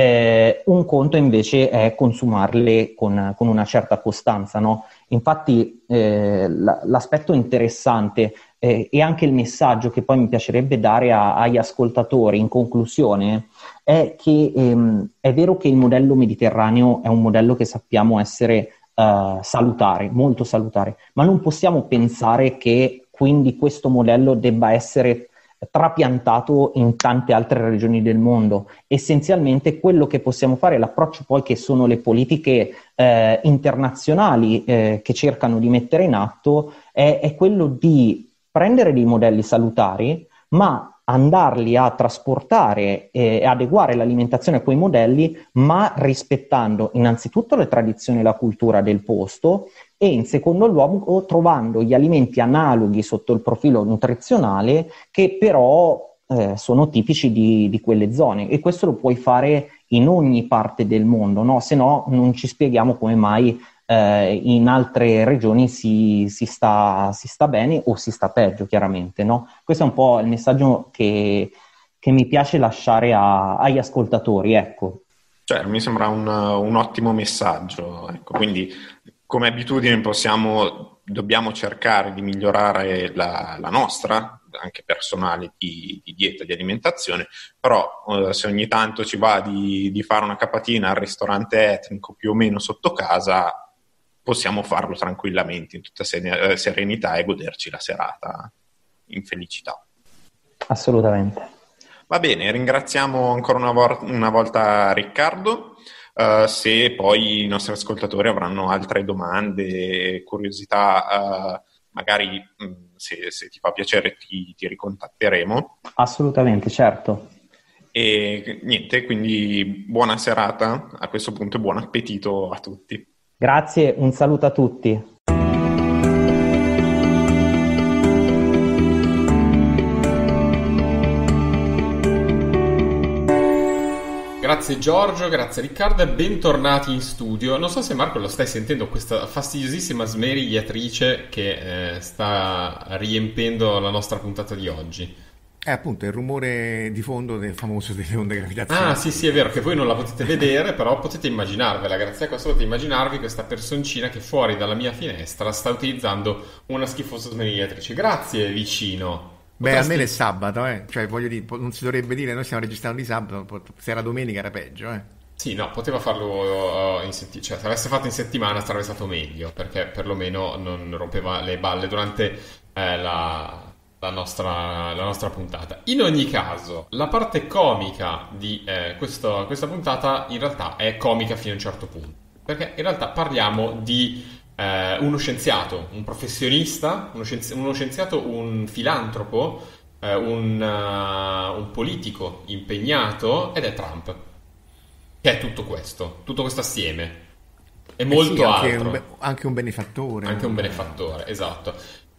Un conto invece è consumarle con una certa costanza, no? Infatti l'aspetto interessante e anche il messaggio che poi mi piacerebbe dare agli ascoltatori in conclusione è che è vero che il modello mediterraneo è un modello che sappiamo essere salutare, molto salutare, ma non possiamo pensare che quindi questo modello debba essere trapiantato in tante altre regioni del mondo. Essenzialmente quello che possiamo fare, l'approccio poi che sono le politiche internazionali che cercano di mettere in atto, è quello di prendere dei modelli salutari, ma andarli a trasportare e adeguare l'alimentazione a quei modelli, ma rispettando innanzitutto le tradizioni e la cultura del posto e in secondo luogo trovando gli alimenti analoghi sotto il profilo nutrizionale che però sono tipici di quelle zone, e questo lo puoi fare in ogni parte del mondo, no? Se no non ci spieghiamo come mai in altre regioni si sta bene o si sta peggio, chiaramente, no? Questo è un po' il messaggio che mi piace lasciare agli ascoltatori, ecco. Cioè, mi sembra un ottimo messaggio, ecco. Quindi come abitudine dobbiamo cercare di migliorare la nostra, anche personale, di dieta, di alimentazione, però se ogni tanto ci va di fare una capatina al ristorante etnico più o meno sotto casa, possiamo farlo tranquillamente, in tutta serenità e goderci la serata in felicità. Assolutamente. Va bene, ringraziamo ancora una volta Riccardo. Se poi i nostri ascoltatori avranno altre domande, curiosità, magari se ti fa piacere ti ricontatteremo. Assolutamente, certo. E niente, quindi buona serata a questo punto e buon appetito a tutti. Grazie, un saluto a tutti. Grazie Giorgio, grazie Riccardo e bentornati in studio. Non so se Marco lo stai sentendo, questa fastidiosissima smerigliatrice che sta riempendo la nostra puntata di oggi. È appunto il rumore di fondo del famoso delle onde gravitazionali. Ah sì, è vero che voi non la potete vedere, però potete immaginarvela. Grazie a questo potete immaginarvi questa personcina che fuori dalla mia finestra sta utilizzando una schifosa smerigliatrice. Grazie vicino. Beh, almeno è sabato, cioè voglio dire, non si dovrebbe dire, noi stiamo registrando di sabato, se era domenica era peggio, Sì, no, poteva farlo in settimana, cioè se l'avesse fatto in settimana sarebbe stato meglio, perché perlomeno non rompeva le balle durante la nostra puntata. In ogni caso, la parte comica di questa puntata in realtà è comica fino a un certo punto, perché in realtà parliamo di uno scienziato, un professionista, uno scienziato, un filantropo, un politico impegnato, ed è Trump, che è tutto questo assieme e molto sì, anche altro. Anche un benefattore. Anche un benefattore, esatto.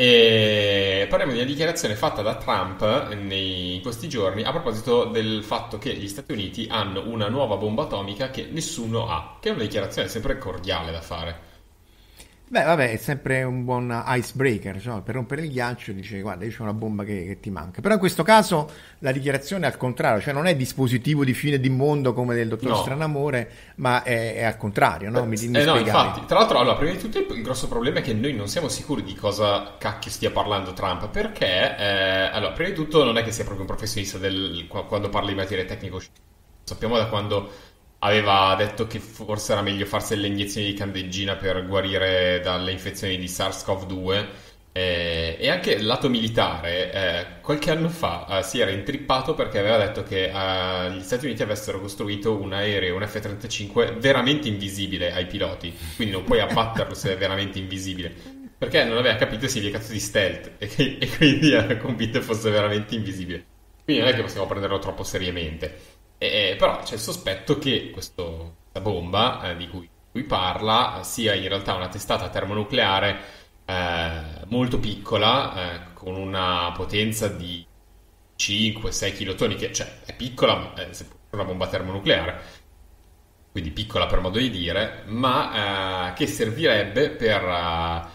E parliamo di una dichiarazione fatta da Trump in questi giorni a proposito del fatto che gli Stati Uniti hanno una nuova bomba atomica che nessuno ha, che è una dichiarazione sempre cordiale da fare. Beh, vabbè, è sempre un buon icebreaker, cioè, per rompere il ghiaccio dice guarda, io c'ho una bomba che ti manca. Però in questo caso la dichiarazione è al contrario, cioè non è dispositivo di fine di mondo come del dottor Stranamore, ma è al contrario, no? Mi no, infatti, tra l'altro, allora, prima di tutto il grosso problema è che noi non siamo sicuri di cosa cacchio stia parlando Trump, perché, allora, prima di tutto non è che sia proprio un professionista quando parla di materie tecnico, sappiamo da quando aveva detto che forse era meglio farsi le iniezioni di candeggina per guarire dalle infezioni di SARS-CoV-2 e anche lato militare. Qualche anno fa si era intrippato perché aveva detto che gli Stati Uniti avessero costruito un aereo, un F-35 veramente invisibile ai piloti, quindi non puoi abbatterlo se è veramente invisibile, perché non aveva capito il significato di stealth e quindi era convinto fosse veramente invisibile. Quindi non è che possiamo prenderlo troppo seriamente. Però c'è il sospetto che questa bomba di cui parla sia in realtà una testata termonucleare molto piccola, con una potenza di 5-6 kilotoni, che cioè è piccola, ma è una bomba termonucleare, quindi piccola per modo di dire, ma che servirebbe per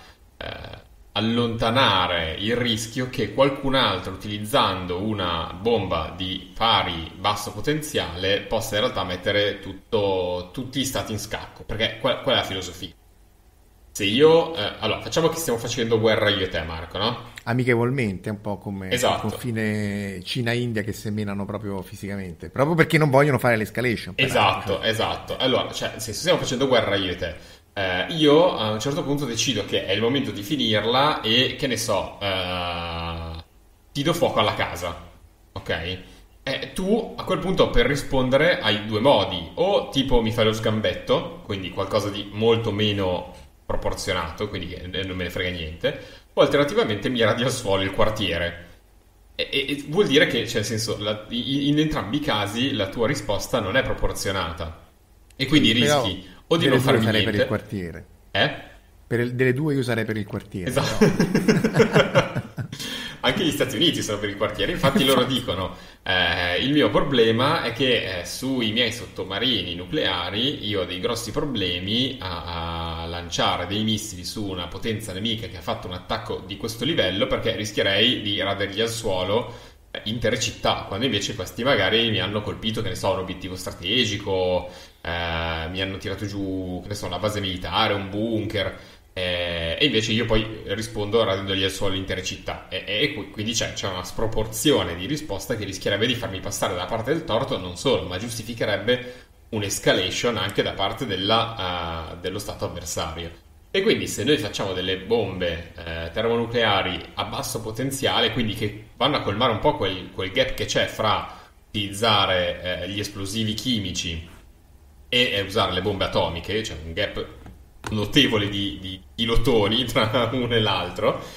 allontanare il rischio che qualcun altro, utilizzando una bomba di pari basso potenziale, possa in realtà mettere tutti gli stati in scacco. Perché qual è la filosofia? Se io allora facciamo che stiamo facendo guerra io e te, Marco, no? Amichevolmente, un po' come esatto. Il confine Cina-India che seminano proprio fisicamente, proprio perché non vogliono fare l'escalation. Esatto. Allora, cioè, se stiamo facendo guerra io e te, io a un certo punto decido che è il momento di finirla e, che ne so, ti do fuoco alla casa, ok? Tu a quel punto per rispondere hai due modi: o tipo mi fai lo sgambetto, quindi qualcosa di molto meno proporzionato, quindi non me ne frega niente, o alternativamente mi radi al suolo il quartiere. E vuol dire che, cioè, nel senso, in entrambi i casi la tua risposta non è proporzionata e quindi rischi o di non farmi niente. Per il quartiere. Delle due io sarei per il quartiere. Esatto. Anche gli Stati Uniti sono per il quartiere, infatti loro dicono il mio problema è che sui miei sottomarini nucleari io ho dei grossi problemi a lanciare dei missili su una potenza nemica che ha fatto un attacco di questo livello, perché rischierei di radergli al suolo intere città, quando invece questi magari mi hanno colpito, che ne so, un obiettivo strategico, mi hanno tirato giù, che ne so, una base militare, un bunker, e invece io poi rispondo radendogli al suolo intere città, e quindi c'è una sproporzione di risposta che rischierebbe di farmi passare dalla parte del torto, non solo, ma giustificherebbe un'escalation anche da parte dello stato avversario. E quindi se noi facciamo delle bombe termonucleari a basso potenziale, quindi che vanno a colmare un po' quel gap che c'è fra utilizzare gli esplosivi chimici e usare le bombe atomiche, cioè un gap notevole di kilotoni tra uno e l'altro,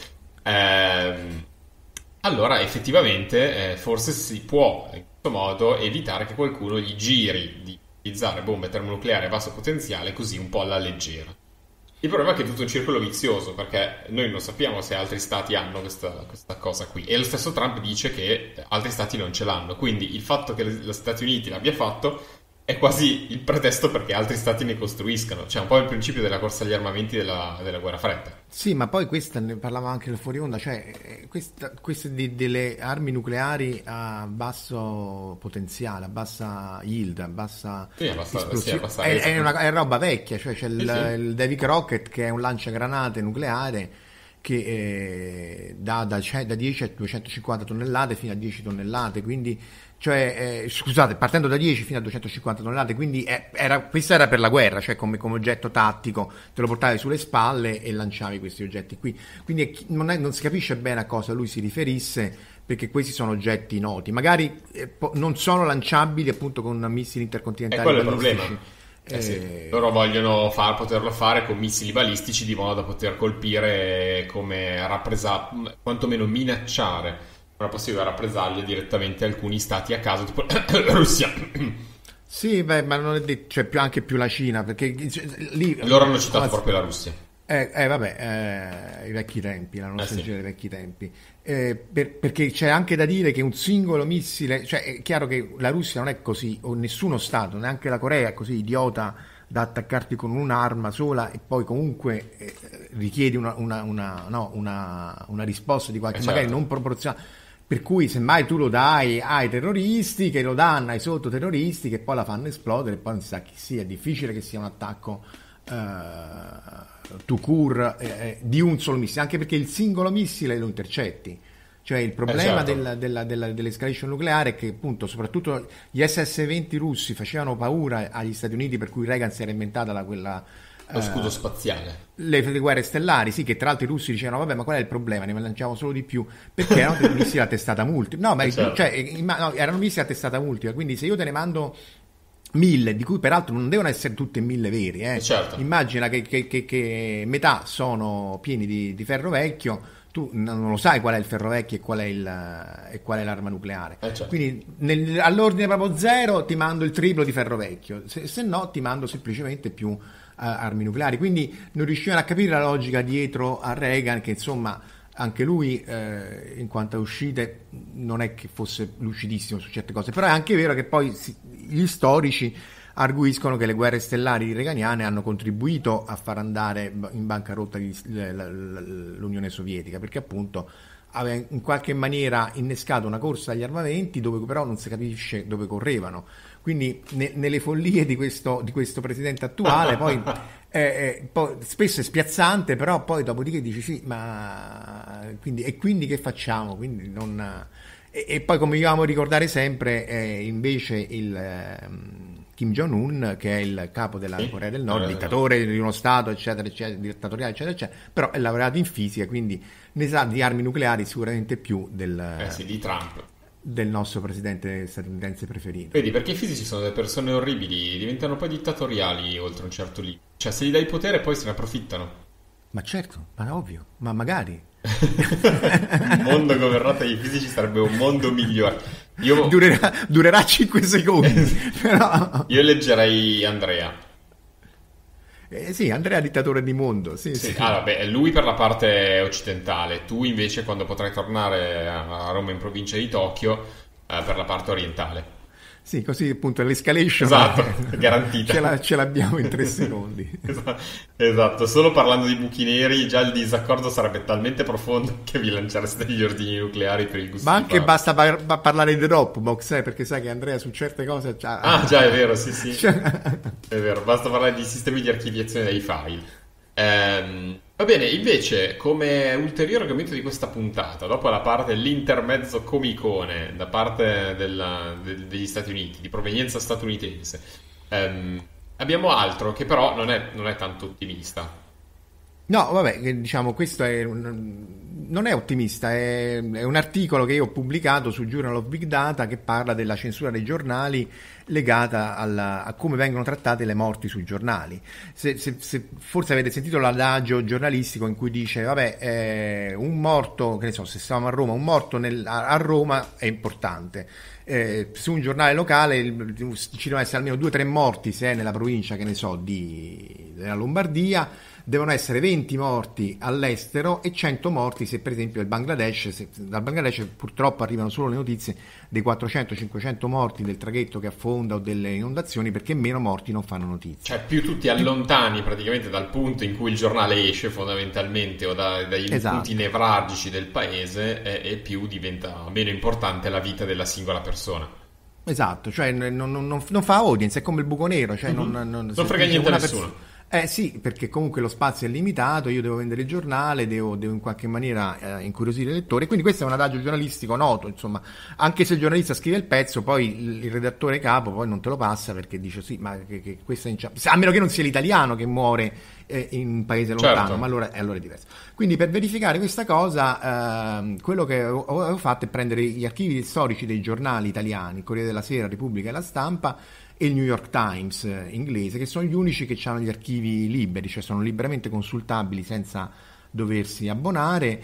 allora effettivamente forse si può in questo modo evitare che qualcuno gli giri di utilizzare bombe termonucleari a basso potenziale così un po' alla leggera. Il problema è che è tutto un circolo vizioso, perché noi non sappiamo se altri stati hanno questa cosa qui. E lo stesso Trump dice che altri stati non ce l'hanno. Quindi il fatto che gli Stati Uniti l'abbia fatto è quasi il pretesto perché altri stati ne costruiscano. Cioè un po' il principio della corsa agli armamenti della guerra fredda. Sì, ma poi questa ne parlava anche nel fuori onda, cioè queste delle armi nucleari a basso potenziale, a bassa yield, a bassa Sì, esplosione, è è roba vecchia, cioè c'è sì, sì. il Davy Crockett che è un lanciagranate nucleare che da 10 a 250 tonnellate fino a 10 tonnellate, quindi cioè, scusate, partendo da 10 fino a 250 tonnellate, quindi questa era per la guerra, cioè come oggetto tattico, te lo portavi sulle spalle e lanciavi questi oggetti qui. Quindi non si capisce bene a cosa lui si riferisse, perché questi sono oggetti noti. Magari non sono lanciabili appunto con missili intercontinentali E quello è il balistici. problema. Sì. Loro vogliono poterlo fare con missili balistici di modo da poter colpire come quantomeno minacciare una possibile rappresaglia direttamente alcuni stati a caso, tipo la Russia. Sì, beh, ma non è detto, cioè anche più la Cina, perché lì Loro hanno citato proprio la Russia. Vabbè, i vecchi tempi, la nostalgia Sì. dei vecchi tempi. Perché c'è anche da dire che un singolo missile, cioè è chiaro che la Russia non è così, o nessuno Stato, neanche la Corea è così idiota da attaccarti con un'arma sola e poi comunque richiedi una risposta di qualche, Certo. magari non proporzionale. Per cui semmai tu lo dai ai terroristi, che lo danno ai sottoterroristi, che poi la fanno esplodere, e poi non si sa chi sia. È difficile che sia un attacco tout court di un solo missile, anche perché il singolo missile lo intercetti. Cioè il problema Certo. dell'escalation nucleare è che appunto soprattutto gli SS-20 russi facevano paura agli Stati Uniti, per cui Reagan si era inventata Lo scudo spaziale. le guerre stellari, sì, che tra l'altro i russi dicevano vabbè, ma qual è il problema, ne lanciamo solo di più, perché erano dei missili a testata multipla, no, ma Certo. cioè, no, erano missili a testata multipla, quindi se io te ne mando 1000, di cui peraltro non devono essere tutte 1000 veri, Certo. immagina che metà sono pieni di ferro vecchio, tu non lo sai qual è il ferro vecchio e qual è l'arma nucleare, Certo. quindi all'ordine proprio zero ti mando il triplo di ferro vecchio, se no ti mando semplicemente più armi nucleari. Quindi non riuscivano a capire la logica dietro a Reagan, che insomma anche lui in quanto a uscite non è che fosse lucidissimo su certe cose, però è anche vero che poi gli storici arguiscono che le guerre stellari reganiane hanno contribuito a far andare in bancarotta l'Unione Sovietica, perché appunto aveva in qualche maniera innescato una corsa agli armamenti dove però non si capisce dove correvano. Quindi nelle follie di questo presidente attuale poi spesso è spiazzante, però poi dopodiché dici sì, ma quindi che facciamo? Quindi non, e poi come dobbiamo ricordare sempre invece Kim Jong-un, che è il capo della Corea del Nord, dittatore di uno Stato, eccetera, eccetera, dittatoriale, eccetera, eccetera, però è laureato in fisica, quindi ne sa di armi nucleari sicuramente più di Trump. Del nostro presidente statunitense preferito. Vedi, perché i fisici sono delle persone orribili, diventano poi dittatoriali oltre un certo limite. Cioè, se gli dai potere poi se ne approfittano. Ma certo, ma ovvio, ma magari. Un mondo governato dai fisici sarebbe un mondo migliore. Durerà 5 secondi, però... Io eleggerei Andrea. Sì, Andrea dittatore di mondo, sì. Allora, beh, lui per la parte occidentale, tu invece quando potrai tornare a Roma in provincia di Tokyo per la parte orientale. Sì, così appunto l'escalation garantita. Ce l'abbiamo in 3 secondi. Esatto, solo parlando di buchi neri già il disaccordo sarebbe talmente profondo che vi lancereste degli ordini nucleari per il gusto. Ma anche basta parlare di Dropbox, perché sai che Andrea su certe cose già è vero, sì. È vero, basta parlare di sistemi di archiviazione dei file. Va bene, invece, come ulteriore argomento di questa puntata, dopo la parte dell'intermezzo comicone da parte degli Stati Uniti, di provenienza statunitense, abbiamo altro che però non è tanto ottimista. No, vabbè, diciamo, questo è non è ottimista, è un articolo che io ho pubblicato su Journal of Big Data che parla della censura dei giornali legata a come vengono trattate le morti sui giornali. Se forse avete sentito l'adagio giornalistico in cui dice vabbè, un morto, che ne so, se siamo a Roma, un morto a Roma è importante. Su un giornale locale ci devono essere almeno 2-3 morti se è nella provincia, che ne so, della Lombardia. Devono essere 20 morti all'estero e 100 morti se per esempio dal Bangladesh purtroppo arrivano solo le notizie dei 400-500 morti del traghetto che affonda o delle inondazioni, perché meno morti non fanno notizie. Cioè più tu ti allontani praticamente dal punto in cui il giornale esce fondamentalmente o dai punti nevralgici del paese e più diventa meno importante la vita della singola persona. Esatto, cioè non fa audience, è come il buco nero, cioè non frega niente a nessuno. Sì, perché comunque lo spazio è limitato, io devo vendere il giornale, devo in qualche maniera incuriosire il lettore, quindi questo è un adagio giornalistico noto, insomma, anche se il giornalista scrive il pezzo, poi il redattore capo poi non te lo passa perché dice sì, ma che questo è a meno che non sia l'italiano che muore in un paese lontano, certo. Ma allora è diverso. Quindi per verificare questa cosa, quello che ho fatto è prendere gli archivi storici dei giornali italiani, Corriere della Sera, Repubblica e La Stampa, e il New York Times inglese, che sono gli unici che hanno gli archivi liberi, cioè sono liberamente consultabili senza doversi abbonare,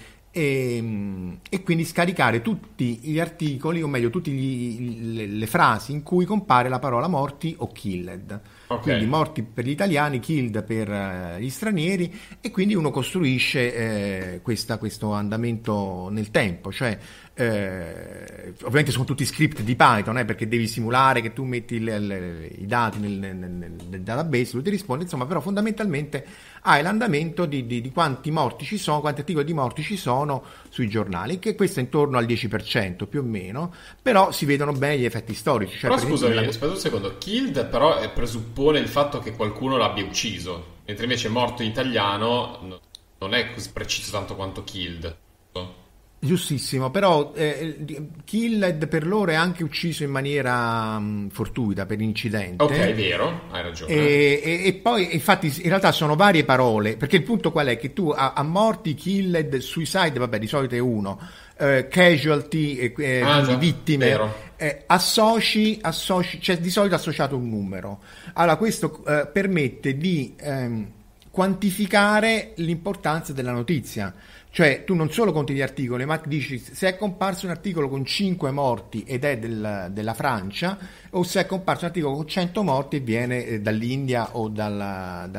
e quindi scaricare tutti gli articoli, o meglio tutte le frasi in cui compare la parola morti o killed. Okay. Quindi morti per gli italiani, killed per gli stranieri, e quindi uno costruisce questo andamento nel tempo, cioè ovviamente sono tutti script di Python, perché devi simulare che tu metti i dati nel database, lui ti risponde, insomma, però fondamentalmente hai l'andamento di quanti morti ci sono, quanti articoli di morti ci sono sui giornali, che questo è intorno al 10% più o meno, però si vedono bene gli effetti storici. Cioè, però scusami, aspetta un secondo, killed però presuppone il fatto che qualcuno l'abbia ucciso, mentre invece morto in italiano non è così preciso tanto quanto killed. Giustissimo, però killed per loro è anche ucciso in maniera fortuita, per incidente. Ok, è vero, hai ragione. E poi infatti in realtà sono varie parole, perché il punto qual è? Che tu a morti, killed, suicide, vabbè, di solito è uno, casualty, vittime, associ, cioè di solito associato un numero. Allora questo permette di quantificare l'importanza della notizia. Cioè tu non solo conti gli articoli, ma dici se è comparso un articolo con 5 morti ed è della Francia, o se è comparso un articolo con 100 morti e viene dall'India o da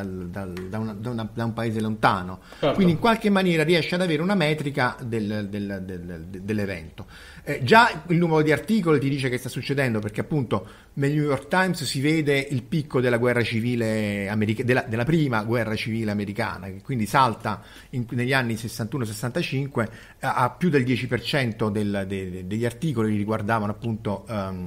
un paese lontano. Certo. Quindi in qualche maniera riesce ad avere una metrica dell'evento. Già il numero di articoli ti dice che sta succedendo, perché appunto nel New York Times si vede il picco della guerra civile della prima guerra civile americana, che quindi salta negli anni 61-65 a più del 10% degli articoli riguardavano appunto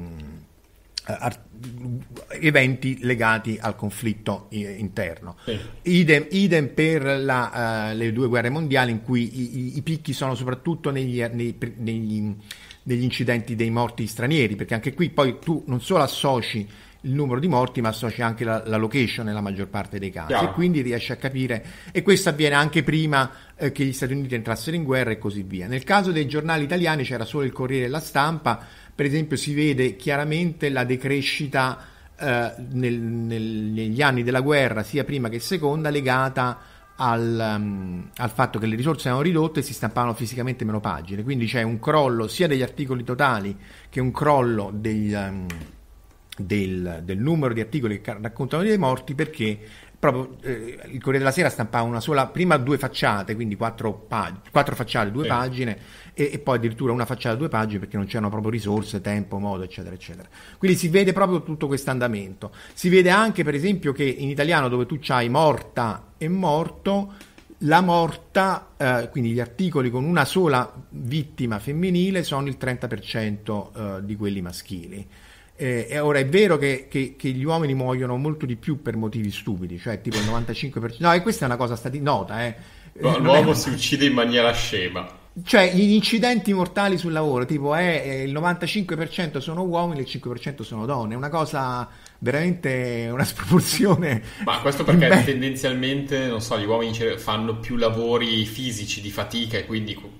eventi legati al conflitto interno. Sì. Idem per le due guerre mondiali, in cui i picchi sono soprattutto negli incidenti dei morti stranieri, perché anche qui poi tu non solo associ il numero di morti, ma associ anche la location nella maggior parte dei casi. Chiaro. E quindi riesci a capire, e questo avviene anche prima che gli Stati Uniti entrassero in guerra e così via. Nel caso dei giornali italiani c'era solo il Corriere e La Stampa, per esempio si vede chiaramente la decrescita negli anni della guerra, sia prima che seconda, legata al fatto che le risorse erano ridotte e si stampavano fisicamente meno pagine, quindi c'è un crollo sia degli articoli totali che un crollo del numero di articoli che raccontano dei morti, perché proprio il Corriere della Sera stampava una sola, prima 2 facciate, quindi 4 facciate, 2 pagine, e poi addirittura una facciata, 2 pagine, perché non c'erano proprio risorse, tempo, modo, eccetera eccetera. Quindi si vede proprio tutto questo andamento. Si vede anche per esempio che in italiano, dove tu c'hai morta e morto, la morta, quindi gli articoli con una sola vittima femminile sono il 30% di quelli maschili. E ora è vero che gli uomini muoiono molto di più per motivi stupidi, cioè tipo il 95%. No, e questa è una cosa nota. L'uomo si uccide in maniera scema. Cioè gli incidenti mortali sul lavoro, tipo il 95% sono uomini e il 5% sono donne. È una cosa veramente, una sproporzione. Ma questo perché tendenzialmente, non so, gli uomini fanno più lavori fisici di fatica e quindi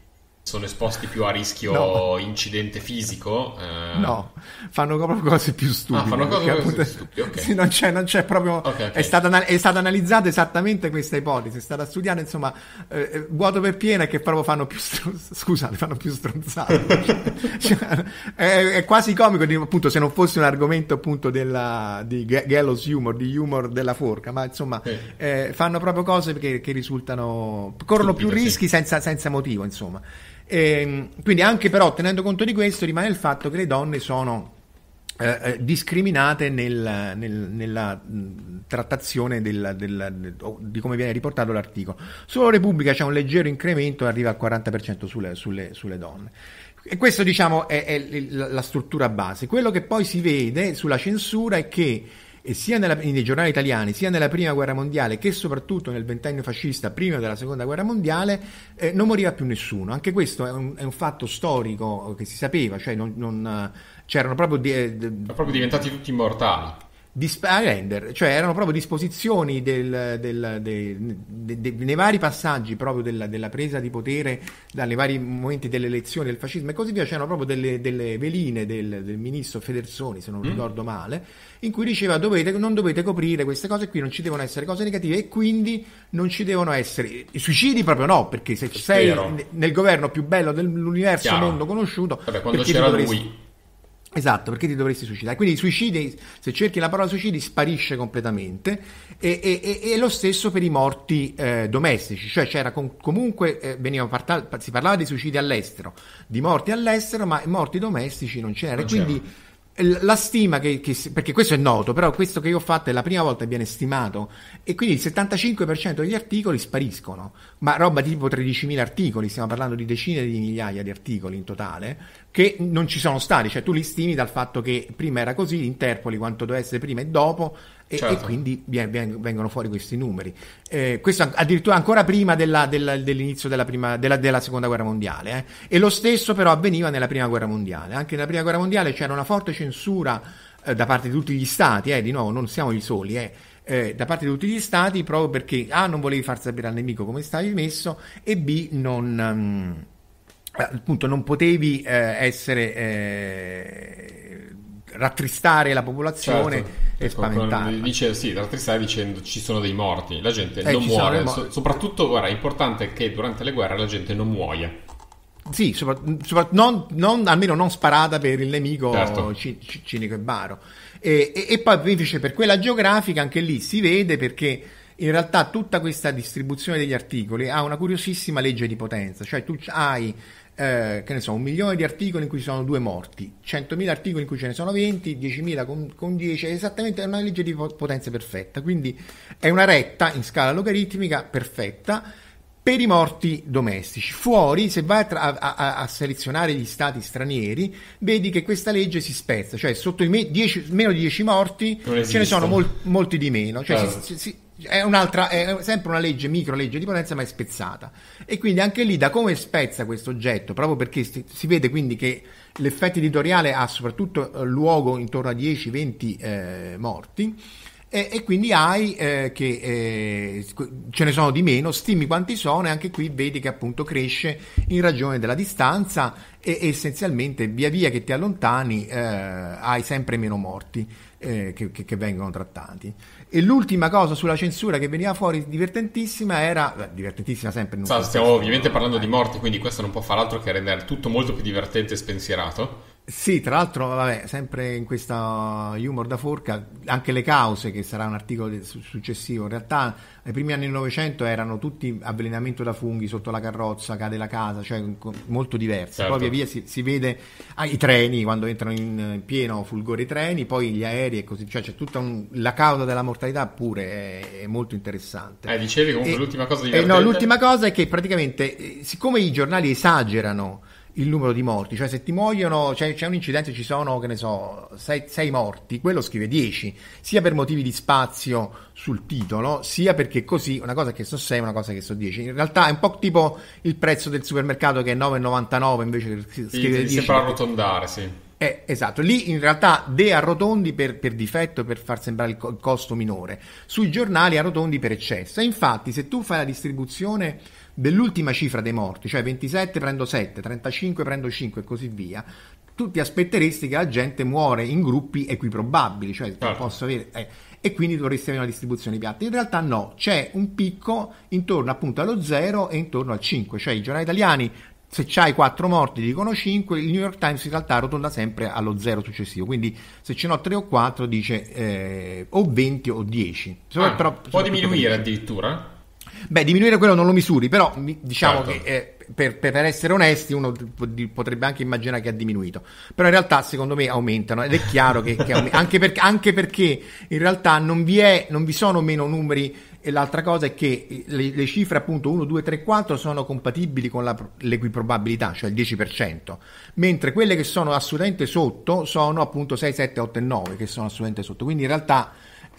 Sono esposti più a rischio incidente fisico? No, fanno proprio cose più stupide. Fanno cose appunto, più stupide, ok. Sì, non c'è proprio... Okay. È stata analizzata esattamente questa ipotesi, è stata studiata, insomma, vuoto per pieno, è che proprio fanno più stronzate. È quasi comico, appunto, se non fosse un argomento appunto di gallows humor, di humor della forca, ma insomma, fanno proprio cose che risultano... corrono Stupide, più rischi senza motivo, insomma. Quindi anche però tenendo conto di questo rimane il fatto che le donne sono discriminate nella trattazione di come viene riportato l'articolo. Solo Repubblica c'è un leggero incremento, arriva al 40% sulle donne. E questo, diciamo, è la struttura base. Quello che poi si vede sulla censura è che sia nei giornali italiani, sia nella prima guerra mondiale che soprattutto nel ventennio fascista prima della seconda guerra mondiale, non moriva più nessuno. Anche questo è un fatto storico che si sapeva, cioè c'erano proprio diventati tutti immortali. Cioè erano proprio disposizioni nei vari passaggi proprio della presa di potere, nei vari momenti delle elezioni del fascismo e così via, c'erano proprio delle veline del ministro Federsoni, se non ricordo male, in cui diceva non dovete coprire queste cose qui, non ci devono essere cose negative e quindi non ci devono essere i suicidi, proprio no, perché se sei nel governo più bello dell'universo mondo conosciuto, vabbè, quando c'era lui. Esatto, perché ti dovresti suicidare? Quindi i suicidi, se cerchi la parola suicidi, sparisce completamente e lo stesso per i morti domestici, cioè c'era comunque si parlava di suicidi all'estero, di morti all'estero, ma morti domestici non c'era. Quindi la stima perché questo è noto, però questo che io ho fatto è la prima volta che viene stimato e quindi il 75% degli articoli spariscono, ma roba tipo 13.000 articoli, stiamo parlando di decine di migliaia di articoli in totale che non ci sono stati, cioè tu li stimi dal fatto che prima era così, interpoli quanto deve essere prima e dopo e quindi vengono fuori questi numeri. Questo addirittura ancora prima dell'inizio della seconda guerra mondiale, e lo stesso però avveniva nella prima guerra mondiale. Anche nella prima guerra mondiale c'era una forte censura da parte di tutti gli stati, di nuovo non siamo i soli, da parte di tutti gli stati, proprio perché A, non volevi far sapere al nemico come stavi messo e B, appunto non potevi rattristare la popolazione e spaventarla. Rattristare dicendo ci sono dei morti, la gente non muore, soprattutto guarda, è importante che durante le guerre la gente non muoia. Sì, almeno non sparata per il nemico cinico e baro. E poi invece per quella geografica anche lì si vede, perché in realtà tutta questa distribuzione degli articoli ha una curiosissima legge di potenza, cioè tu hai 1 milione di articoli in cui ci sono 2 morti, 100.000 articoli in cui ce ne sono 20, 10.000 con 10, è esattamente una legge di potenza perfetta, quindi è una retta in scala logaritmica perfetta per i morti domestici. Fuori, se vai a selezionare gli stati stranieri, vedi che questa legge si spezza, cioè sotto meno di 10 morti ce ne sono molti di meno, cioè è sempre una micro legge di potenza, ma è spezzata. E quindi anche lì, da come spezza questo oggetto, proprio perché si vede quindi che l'effetto editoriale ha soprattutto luogo intorno a 10-20 morti, e quindi hai che ce ne sono di meno, stimi quanti sono, e anche qui vedi che appunto cresce in ragione della distanza e essenzialmente via via che ti allontani hai sempre meno morti che vengono trattati. E l'ultima cosa sulla censura che veniva fuori divertentissima sempre in un stiamo ovviamente parlando di morti, quindi questo non può fare altro che rendere tutto molto più divertente e spensierato. Sì, tra l'altro, sempre in questa humor da forca, anche le cause, che sarà un articolo successivo, in realtà nei primi anni 900 erano tutti avvelenamento da funghi sotto la carrozza, cade la casa, cioè molto diversi. Certo. Poi via via si vede i treni, quando entrano in pieno fulgore i treni, poi gli aerei e così, cioè c'è tutta la causa della mortalità pure è molto interessante. Dicevi comunque l'ultima cosa divertente? No, l'ultima cosa è che praticamente, siccome i giornali esagerano il numero di morti, cioè se ti muoiono, c'è un incidente, ci sono, 6 morti, quello scrive 10, sia per motivi di spazio sul titolo, sia perché così una cosa che so 6, una cosa che so 10. In realtà è un po' tipo il prezzo del supermercato che è 9,99 invece che scrive 10. Sembra arrotondare, sì. Esatto, lì in realtà arrotondi per difetto, per far sembrare il costo minore, sui giornali arrotondi per eccesso. E infatti se tu fai la distribuzione dell'ultima cifra dei morti, cioè 27 prendo 7, 35 prendo 5 e così via, tu ti aspetteresti che la gente muore in gruppi equiprobabili, cioè posso avere... e quindi dovresti avere una distribuzione piatta. In realtà no, c'è un picco intorno appunto allo 0 e intorno al 5, cioè i giornali italiani, se c'hai 4 morti dicono 5, il New York Times in realtà rotonda sempre allo 0 successivo, quindi se ce n'ho 3 o 4 dice o 20 o 10. Può diminuire addirittura? Beh, diminuire quello non lo misuri, però diciamo che per essere onesti uno potrebbe anche immaginare che ha diminuito, però in realtà secondo me aumentano, ed è chiaro che anche perché in realtà non vi sono meno numeri. E l'altra cosa è che le cifre appunto 1, 2, 3, 4 sono compatibili con l'equiprobabilità, cioè il 10%, mentre quelle che sono assolutamente sotto sono appunto 6, 7, 8 e 9 che sono assolutamente sotto, quindi in realtà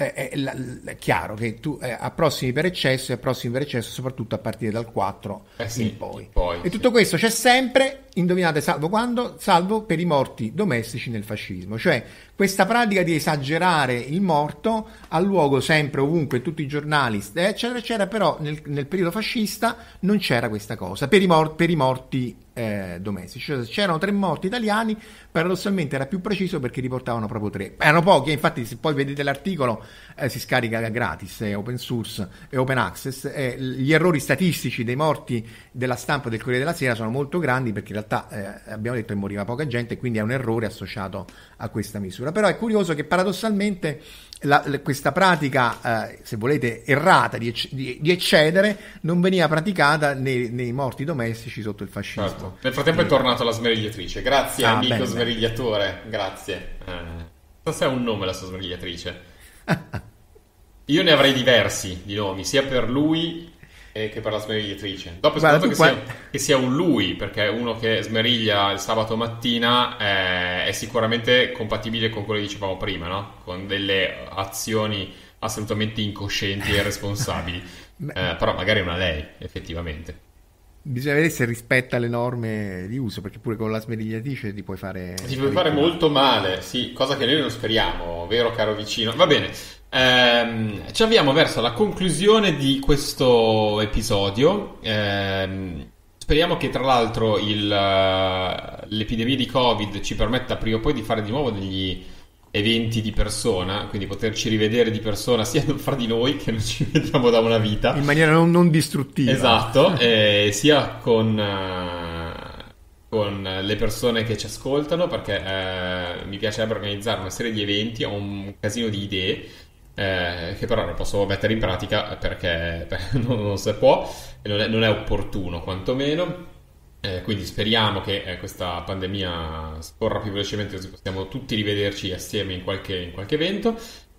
è chiaro che tu approssimi per eccesso soprattutto a partire dal 4 in poi. E tutto questo c'è sempre, indovinate, salvo per i morti domestici nel fascismo, cioè questa pratica di esagerare il morto ha luogo sempre, ovunque, in tutti i giornali, eccetera eccetera, però nel periodo fascista non c'era questa cosa per i morti domestici, cioè c'erano 3 morti italiani, paradossalmente era più preciso perché riportavano proprio 3, erano pochi, infatti se poi vedete l'articolo si scarica gratis, è open source e open access, gli errori statistici dei morti della Stampa del Corriere della Sera sono molto grandi perché in realtà abbiamo detto che moriva poca gente e quindi è un errore associato a questa misura, però è curioso che paradossalmente questa pratica, se volete, errata di eccedere non veniva praticata nei morti domestici sotto il fascismo. Certo. Nel frattempo è tornata la smerigliatrice. Grazie amico smerigliatore, grazie. Non so se ha un nome la sua smerigliatrice. Io ne avrei diversi di nomi, sia per lui che per la smerigliatrice. Dopo che sia un lui, perché uno che smeriglia il sabato mattina è sicuramente compatibile con quello che dicevamo prima, no? Con delle azioni assolutamente incoscienti e irresponsabili. Però magari è una lei, effettivamente. Bisogna vedere se rispetta le norme di uso, perché pure con la smerigliatrice ti puoi fare molto male, sì, cosa che noi non speriamo, vero caro vicino? Va bene, ci avviamo verso la conclusione di questo episodio. Speriamo che tra l'altro l'epidemia di Covid ci permetta prima o poi di fare di nuovo degli eventi di persona, quindi poterci rivedere di persona sia fra di noi che non ci vediamo da una vita in maniera non distruttiva, esatto, sia con le persone che ci ascoltano, perché mi piacerebbe organizzare una serie di eventi, ho un casino di idee che però non posso mettere in pratica perché non si può e non è opportuno quantomeno. Quindi speriamo che questa pandemia scorra più velocemente così possiamo tutti rivederci assieme in qualche evento.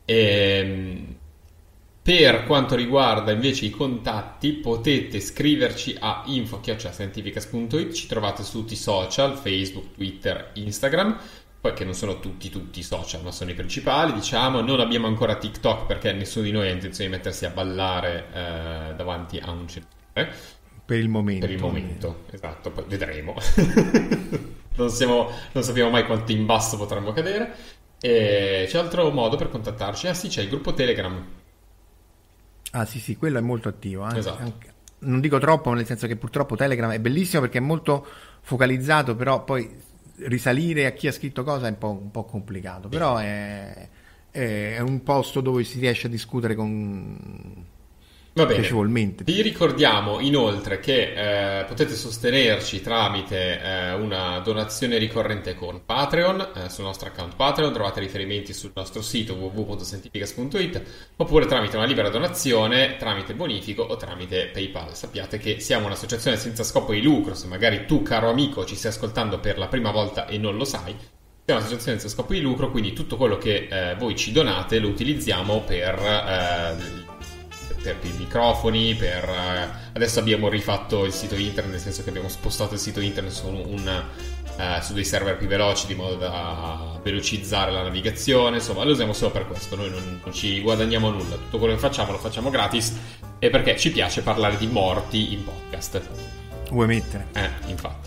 Per quanto riguarda invece i contatti, potete scriverci a info@scientificas.it, ci trovate su tutti i social, Facebook, Twitter, Instagram, poi che non sono tutti i social ma sono i principali, diciamo. Non abbiamo ancora TikTok perché nessuno di noi ha intenzione di mettersi a ballare davanti a un cellulare. Per il momento, esatto, poi vedremo. non sappiamo mai quanto in basso potremmo cadere. E c'è altro modo per contattarci? Ah sì, c'è il gruppo Telegram. Ah sì, quello è molto attivo. Esatto. Non dico troppo, nel senso che purtroppo Telegram è bellissimo perché è molto focalizzato, però poi risalire a chi ha scritto cosa è un po' complicato. Però è un posto dove si riesce a discutere con... Va bene. Piacevolmente. Vi ricordiamo inoltre che potete sostenerci tramite una donazione ricorrente con Patreon, sul nostro account Patreon trovate riferimenti sul nostro sito www.scientificas.it, oppure tramite una libera donazione, tramite bonifico o tramite PayPal. Sappiate che siamo un'associazione senza scopo di lucro, se magari tu caro amico ci stai ascoltando per la prima volta e non lo sai, siamo un'associazione senza scopo di lucro, quindi tutto quello che voi ci donate lo utilizziamo per i microfoni, adesso abbiamo rifatto il sito internet, nel senso che abbiamo spostato il sito internet su dei server più veloci di modo da velocizzare la navigazione, insomma lo usiamo solo per questo, noi non ci guadagniamo nulla, tutto quello che facciamo lo facciamo gratis e perché ci piace parlare di morti in podcast. Vuoi mettere? Infatti.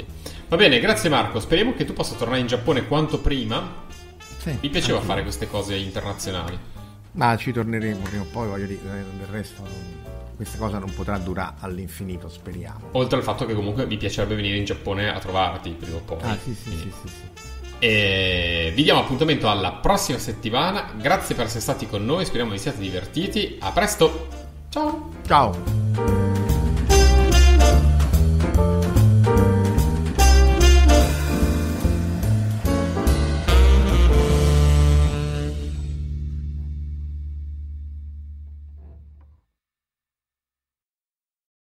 Va bene, grazie Marco, speriamo che tu possa tornare in Giappone quanto prima. Sì, Mi piaceva fare queste cose internazionali. Ma ci torneremo prima o poi, voglio dire, del resto questa cosa non potrà durare all'infinito, speriamo. Oltre al fatto che comunque mi piacerebbe venire in Giappone a trovarti prima o poi. Sì. E vi diamo appuntamento alla prossima settimana. Grazie per essere stati con noi, speriamo vi siate divertiti. A presto. Ciao.